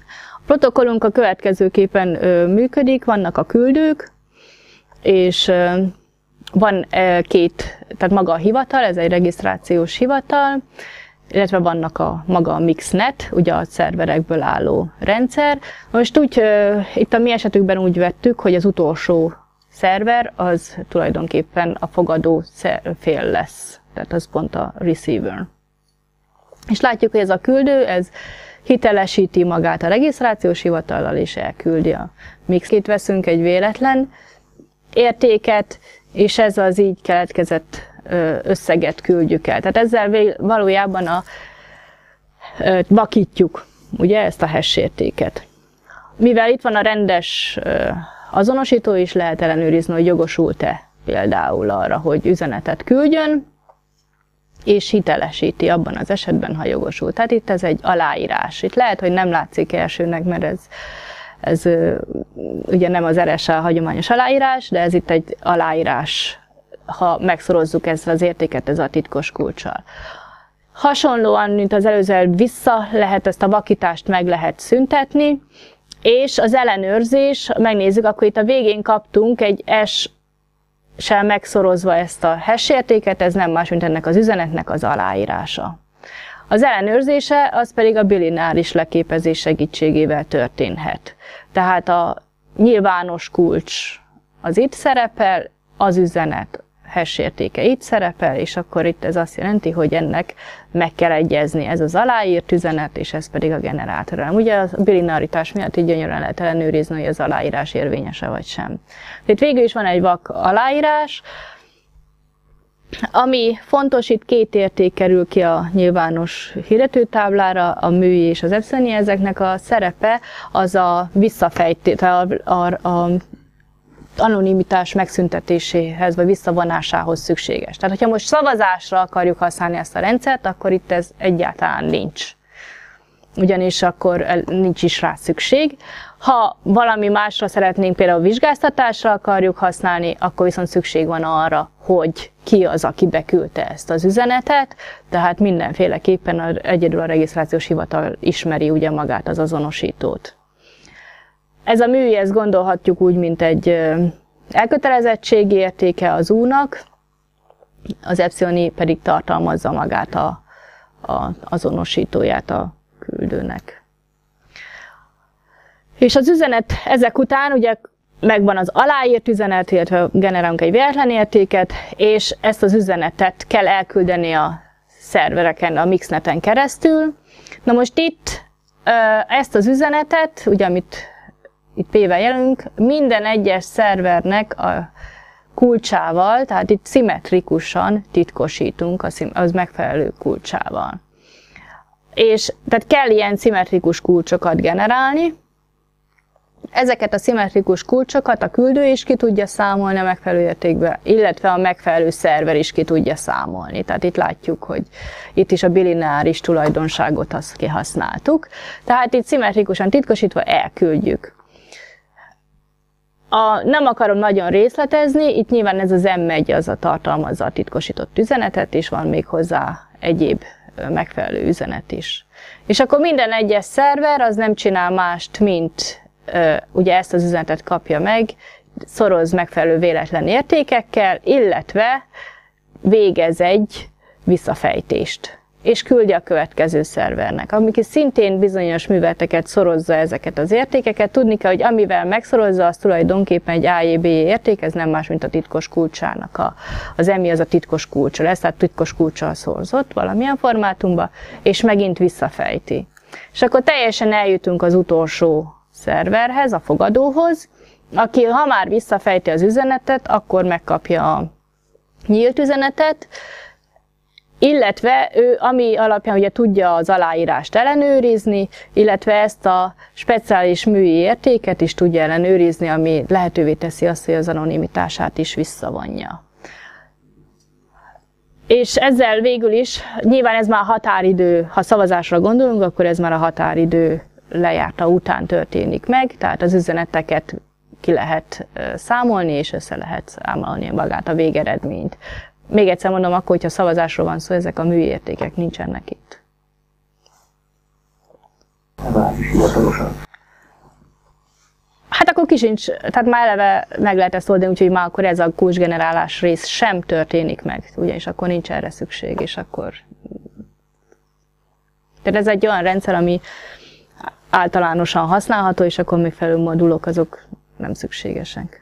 protokollunk a következőképpen ö, működik, vannak a küldők, és ö, van ö, két, tehát maga a hivatal, ez egy regisztrációs hivatal, illetve vannak a maga a MixNet, ugye a szerverekből álló rendszer. Most úgy, ö, itt a mi esetükben úgy vettük, hogy az utolsó szerver az tulajdonképpen a fogadó fél lesz, tehát az pont a receiver. És látjuk, hogy ez a küldő, ez hitelesíti magát a regisztrációs hivatallal, és elküldi a mixkét, veszünk egy véletlen értéket, és ez az így keletkezett összeget küldjük el. Tehát ezzel valójában a, vakítjuk, ugye, ezt a hash értéket. Mivel itt van a rendes azonosító, is lehet ellenőrizni, hogy jogosult-e például arra, hogy üzenetet küldjön, és hitelesíti abban az esetben, ha jogosult. Tehát itt ez egy aláírás. Itt lehet, hogy nem látszik elsőnek, mert ez, ez ugye nem az er es á hagyományos aláírás, de ez itt egy aláírás, ha megszorozzuk ezt az értéket, ez a titkos kulccsal. Hasonlóan, mint az előző, vissza lehet ezt a vakítást meg lehet szüntetni, és az ellenőrzés, megnézzük, akkor itt a végén kaptunk egy S sel megszorozva ezt a hash értéket, ez nem más, mint ennek az üzenetnek az aláírása. Az ellenőrzése az pedig a bilináris leképezés segítségével történhet. Tehát a nyilvános kulcs az itt szerepel, az üzenet hash értéke itt szerepel, és akkor itt ez azt jelenti, hogy ennek meg kell egyezni, ez az aláírt üzenet, és ez pedig a generátor. Ugye a bilinaritás miatt így gyönyörűen lehet ellenőrizni, hogy az aláírás érvényese vagy sem. Itt végül is van egy vak aláírás, ami fontos, itt két érték kerül ki a nyilvános hirdetőtáblára, a mű és az epsiloni, ezeknek a szerepe az a visszafejtés, a, a, a anonimitás megszüntetéséhez vagy visszavonásához szükséges. Tehát, hogyha most szavazásra akarjuk használni ezt a rendszert, akkor itt ez egyáltalán nincs. Ugyanis akkor nincs is rá szükség. Ha valami másra szeretnénk, például vizsgáztatásra akarjuk használni, akkor viszont szükség van arra, hogy ki az, aki beküldte ezt az üzenetet, tehát mindenféleképpen a, egyedül a regisztrációs hivatal ismeri ugye magát az azonosítót. Ez a mű, ezt gondolhatjuk úgy, mint egy elkötelezettségi értéke az U-nak, az epsiloni pedig tartalmazza magát a, a azonosítóját a küldőnek. És az üzenet ezek után ugye megvan az aláírt üzenet, illetve generálunk egy véletlen értéket, és ezt az üzenetet kell elküldeni a szervereken, a MixNeten keresztül. Na most itt ezt az üzenetet, ugye amit itt P-vel jelölünk, minden egyes szervernek a kulcsával, tehát itt szimmetrikusan titkosítunk az megfelelő kulcsával. És tehát kell ilyen szimmetrikus kulcsokat generálni. Ezeket a szimmetrikus kulcsokat a küldő is ki tudja számolni a megfelelő értékbe, illetve a megfelelő szerver is ki tudja számolni. Tehát itt látjuk, hogy itt is a bilináris tulajdonságot azt kihasználtuk. Tehát itt szimmetrikusan titkosítva elküldjük. A, nem akarom nagyon részletezni, itt nyilván ez az M egy az a tartalmazza a titkosított üzenetet, és van még hozzá egyéb megfelelő üzenet is. És akkor minden egyes szerver az nem csinál mást, mint ugye ezt az üzenetet kapja meg, szoroz megfelelő véletlen értékekkel, illetve végez egy visszafejtést, és küldi a következő szervernek, amik szintén bizonyos műveleteket szorozza ezeket az értékeket. Tudni kell, hogy amivel megszorozza, az tulajdonképpen egy á jé bé érték, ez nem más, mint a titkos kulcsának. A, az emi az a titkos kulcsa lesz, tehát titkos kulccsal szorzott valamilyen formátumba, és megint visszafejti. És akkor teljesen eljutunk az utolsó szerverhez, a fogadóhoz, aki ha már visszafejti az üzenetet, akkor megkapja a nyílt üzenetet, illetve ő, ami alapján ugye tudja az aláírást ellenőrizni, illetve ezt a speciális műi értéket is tudja ellenőrizni, ami lehetővé teszi azt, hogy az anonimitását is visszavonja. És ezzel végül is, nyilván ez már a határidő, ha szavazásra gondolunk, akkor ez már a határidő lejárta után történik meg, tehát az üzeneteket ki lehet számolni, és össze lehet számolni magát a végeredményt. Még egyszer mondom, akkor, hogyha szavazásról van szó, ezek a műértékek nincsenek itt. Hivatalosan. Hát akkor kisincs, tehát már eleve meg lehet ezt oldani, úgyhogy már akkor ez a kulcsgenerálás rész sem történik meg, ugyanis akkor nincs erre szükség, és akkor... Tehát ez egy olyan rendszer, ami általánosan használható, és akkor megfelelő modulok azok nem szükségesek.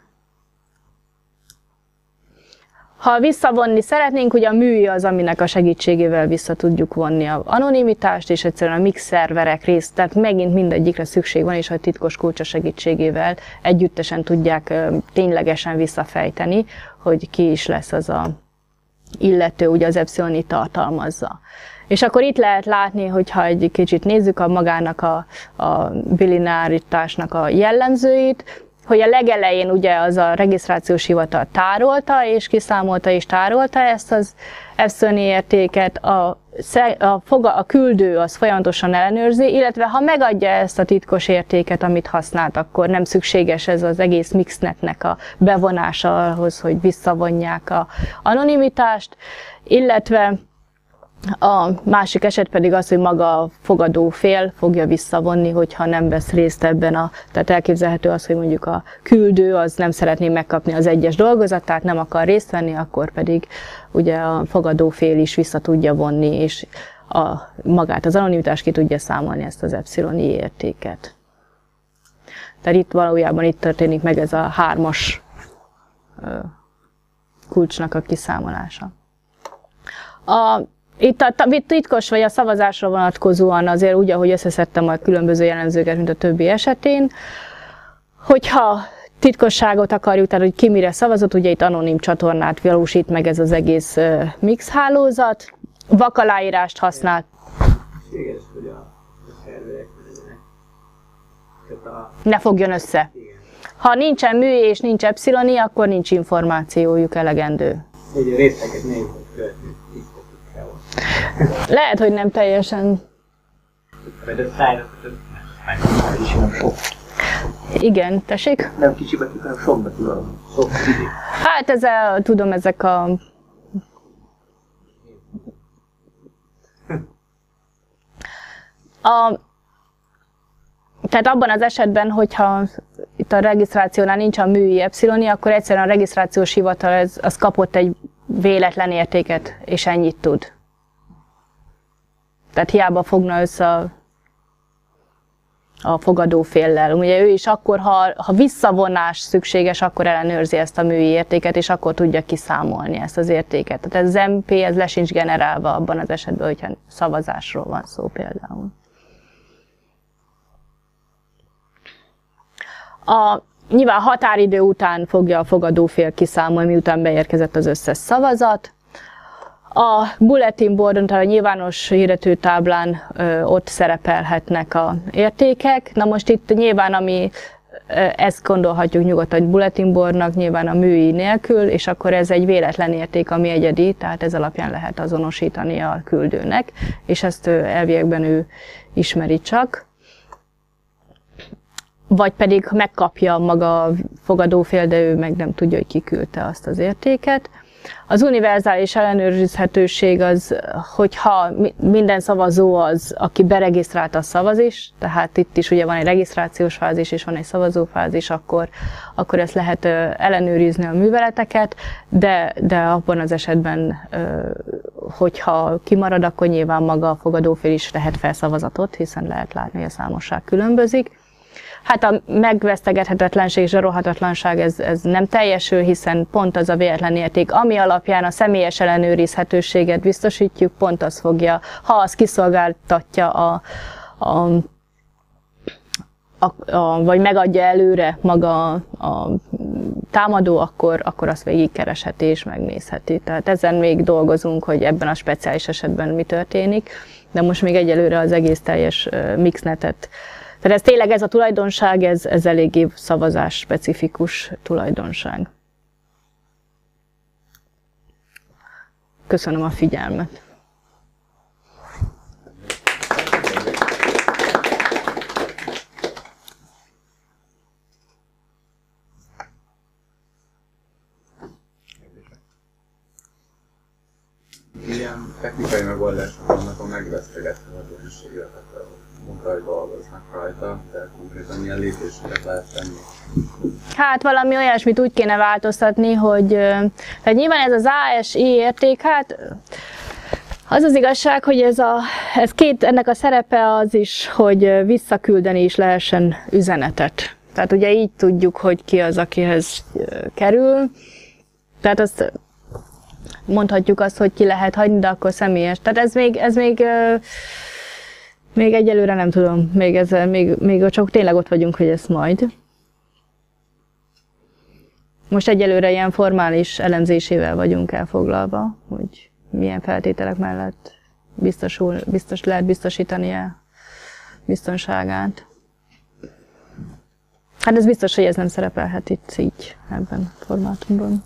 Ha visszavonni szeretnénk, ugye a műi az, aminek a segítségével vissza tudjuk vonni az anonimitást, és egyszerűen a mix szerverek részt, tehát megint mindegyikre szükség van, és a titkos kulcsa segítségével együttesen tudják ténylegesen visszafejteni, hogy ki is lesz az a illető, ugye az epsilon tartalmazza. És akkor itt lehet látni, hogyha egy kicsit nézzük a magának a, a bilináritásnak a jellemzőit, hogy a legelején ugye az a regisztrációs hivatal tárolta, és kiszámolta és tárolta ezt az epsilon értéket, a, a, foga, a küldő az folyamatosan ellenőrzi, illetve ha megadja ezt a titkos értéket, amit használt, akkor nem szükséges ez az egész mixnetnek a bevonása ahhoz, hogy visszavonják az anonimitást, illetve a másik eset pedig az, hogy maga a fogadó fél fogja visszavonni, hogyha nem vesz részt ebben a... Tehát elképzelhető az, hogy mondjuk a küldő az nem szeretné megkapni az egyes dolgozatát, nem akar részt venni, akkor pedig ugye a fogadó fél is vissza tudja vonni, és a, magát az anonimitást ki tudja számolni, ezt az epsiloni értéket. Tehát itt valójában itt történik meg ez a hármas ö, kulcsnak a kiszámolása. A Itt a titkos vagy a szavazásra vonatkozóan azért úgy, ahogy összeszedtem a különböző jellemzőket, mint a többi esetén, hogyha titkosságot akarjuk, tehát hogy ki mire szavazott, ugye itt anonim csatornát valósít meg ez az egész mix hálózat, vakaláírást használ. Ne fogjon össze. Ha nincsen mű és nincs epsiloni, akkor nincs információjuk elegendő. Ugye részleget nehéz követni. Lehet, hogy nem teljesen. Igen, tessék? Nem kicsi betű, hanem sok betű van. Hát ez a, tudom, ezek a... a... Tehát abban az esetben, hogyha itt a regisztrációnál nincs a műi epsiloni, akkor egyszerűen a regisztrációs hivatal ez, az kapott egy véletlen értéket, és ennyit tud. Tehát hiába fogna össze a, a fogadóféllel. Ugye ő is akkor, ha, ha visszavonás szükséges, akkor ellenőrzi ezt a műi értéket, és akkor tudja kiszámolni ezt az értéket. Tehát ez az em pé, ez le sincs generálva abban az esetben, hogyha szavazásról van szó például. A, nyilván határidő után fogja a fogadófél kiszámolni, miután beérkezett az összes szavazat. A bulletin boardon, tehát a nyilvános hirdetőtáblán ö, ott szerepelhetnek az értékek. Na most itt nyilván, ami ö, ezt gondolhatjuk nyugodtan bulletin boardnak, nyilván a műi nélkül, és akkor ez egy véletlen érték, ami egyedi, tehát ez alapján lehet azonosítani a küldőnek, és ezt ö, elviekben ő ismeri csak. Vagy pedig megkapja maga a fogadófél, de ő meg nem tudja, hogy ki küldte azt az értéket. Az univerzális ellenőrizhetőség az, hogyha minden szavazó az, aki beregisztrálta a szavazás, tehát itt is ugye van egy regisztrációs fázis és van egy szavazófázis, akkor, akkor ezt lehet ellenőrizni a műveleteket, de, de abban az esetben, hogyha kimarad, akkor nyilván maga a fogadófél is tehet fel szavazatot, hiszen lehet látni, hogy a számosság különbözik. Hát a megvesztegethetetlenség, zsarolhatatlanság ez, ez nem teljesül, hiszen pont az a véletlen érték, ami alapján a személyes ellenőrizhetőséget biztosítjuk, pont az fogja, ha az kiszolgáltatja a, a, a, a vagy megadja előre maga a támadó, akkor, akkor azt végigkeresheti és megnézheti. Tehát ezen még dolgozunk, hogy ebben a speciális esetben mi történik, de most még egyelőre az egész teljes mixnetet. Tehát ez tényleg ez a tulajdonság, ez, ez eléggé szavazás specifikus tulajdonság. Köszönöm a figyelmet. Ilyen technikai megoldások vannak a megvesztegethetőségre, tehát mondta, hogy dolgoznak rajta, de konkrétan milyen lépéseket lehet tenni? Hát valami olyasmit úgy kéne változtatni, hogy tehát nyilván ez az á es i érték, hát az az igazság, hogy ez, a, ez két, ennek a szerepe az is, hogy visszaküldeni is lehessen üzenetet. Tehát ugye így tudjuk, hogy ki az, akihez kerül. Tehát azt mondhatjuk azt, hogy ki lehet hagyni, de akkor személyes. Tehát ez még, ez még, még egyelőre nem tudom, még, ezzel, még, még csak tényleg ott vagyunk, hogy ez majd. Most egyelőre ilyen formális elemzésével vagyunk elfoglalva, hogy milyen feltételek mellett biztosul, biztos lehet biztosítani a biztonságát. Hát ez biztos, hogy ez nem szerepelhet itt így, ebben a formátumban.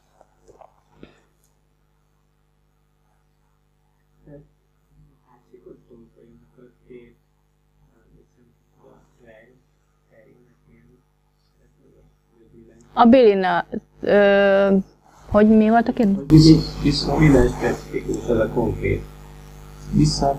A Billina, ö, hogy mi volt a kérdés? Vissza. Minden specifikus, az a konkrét. Vissza.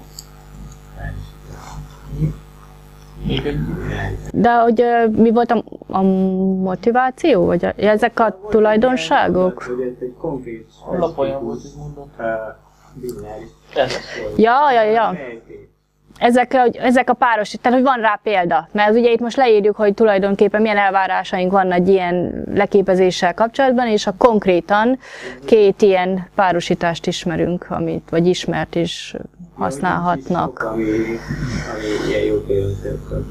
Még egy. De hogy ö, mi volt a, a motiváció? Vagy a, ezek a tulajdonságok? Hogy ez egy konkrét, Lapolyan volt, hogy mondott. bináris. Ja, ja, ja. Ezek, ezek a páros, tehát hogy van rá példa, mert ugye itt most leírjuk, hogy tulajdonképpen milyen elvárásaink vannak egy ilyen leképezéssel kapcsolatban, és a konkrétan két ilyen párosítást ismerünk, amit, vagy ismert is használhatnak. Ami, ami ilyen jó például.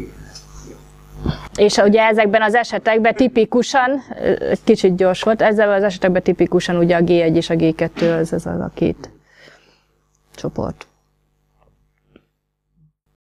És ugye ezekben az esetekben tipikusan, egy kicsit gyors volt, ezzel az esetekben tipikusan ugye a gé egy és a gé kettő az, az a két csoport.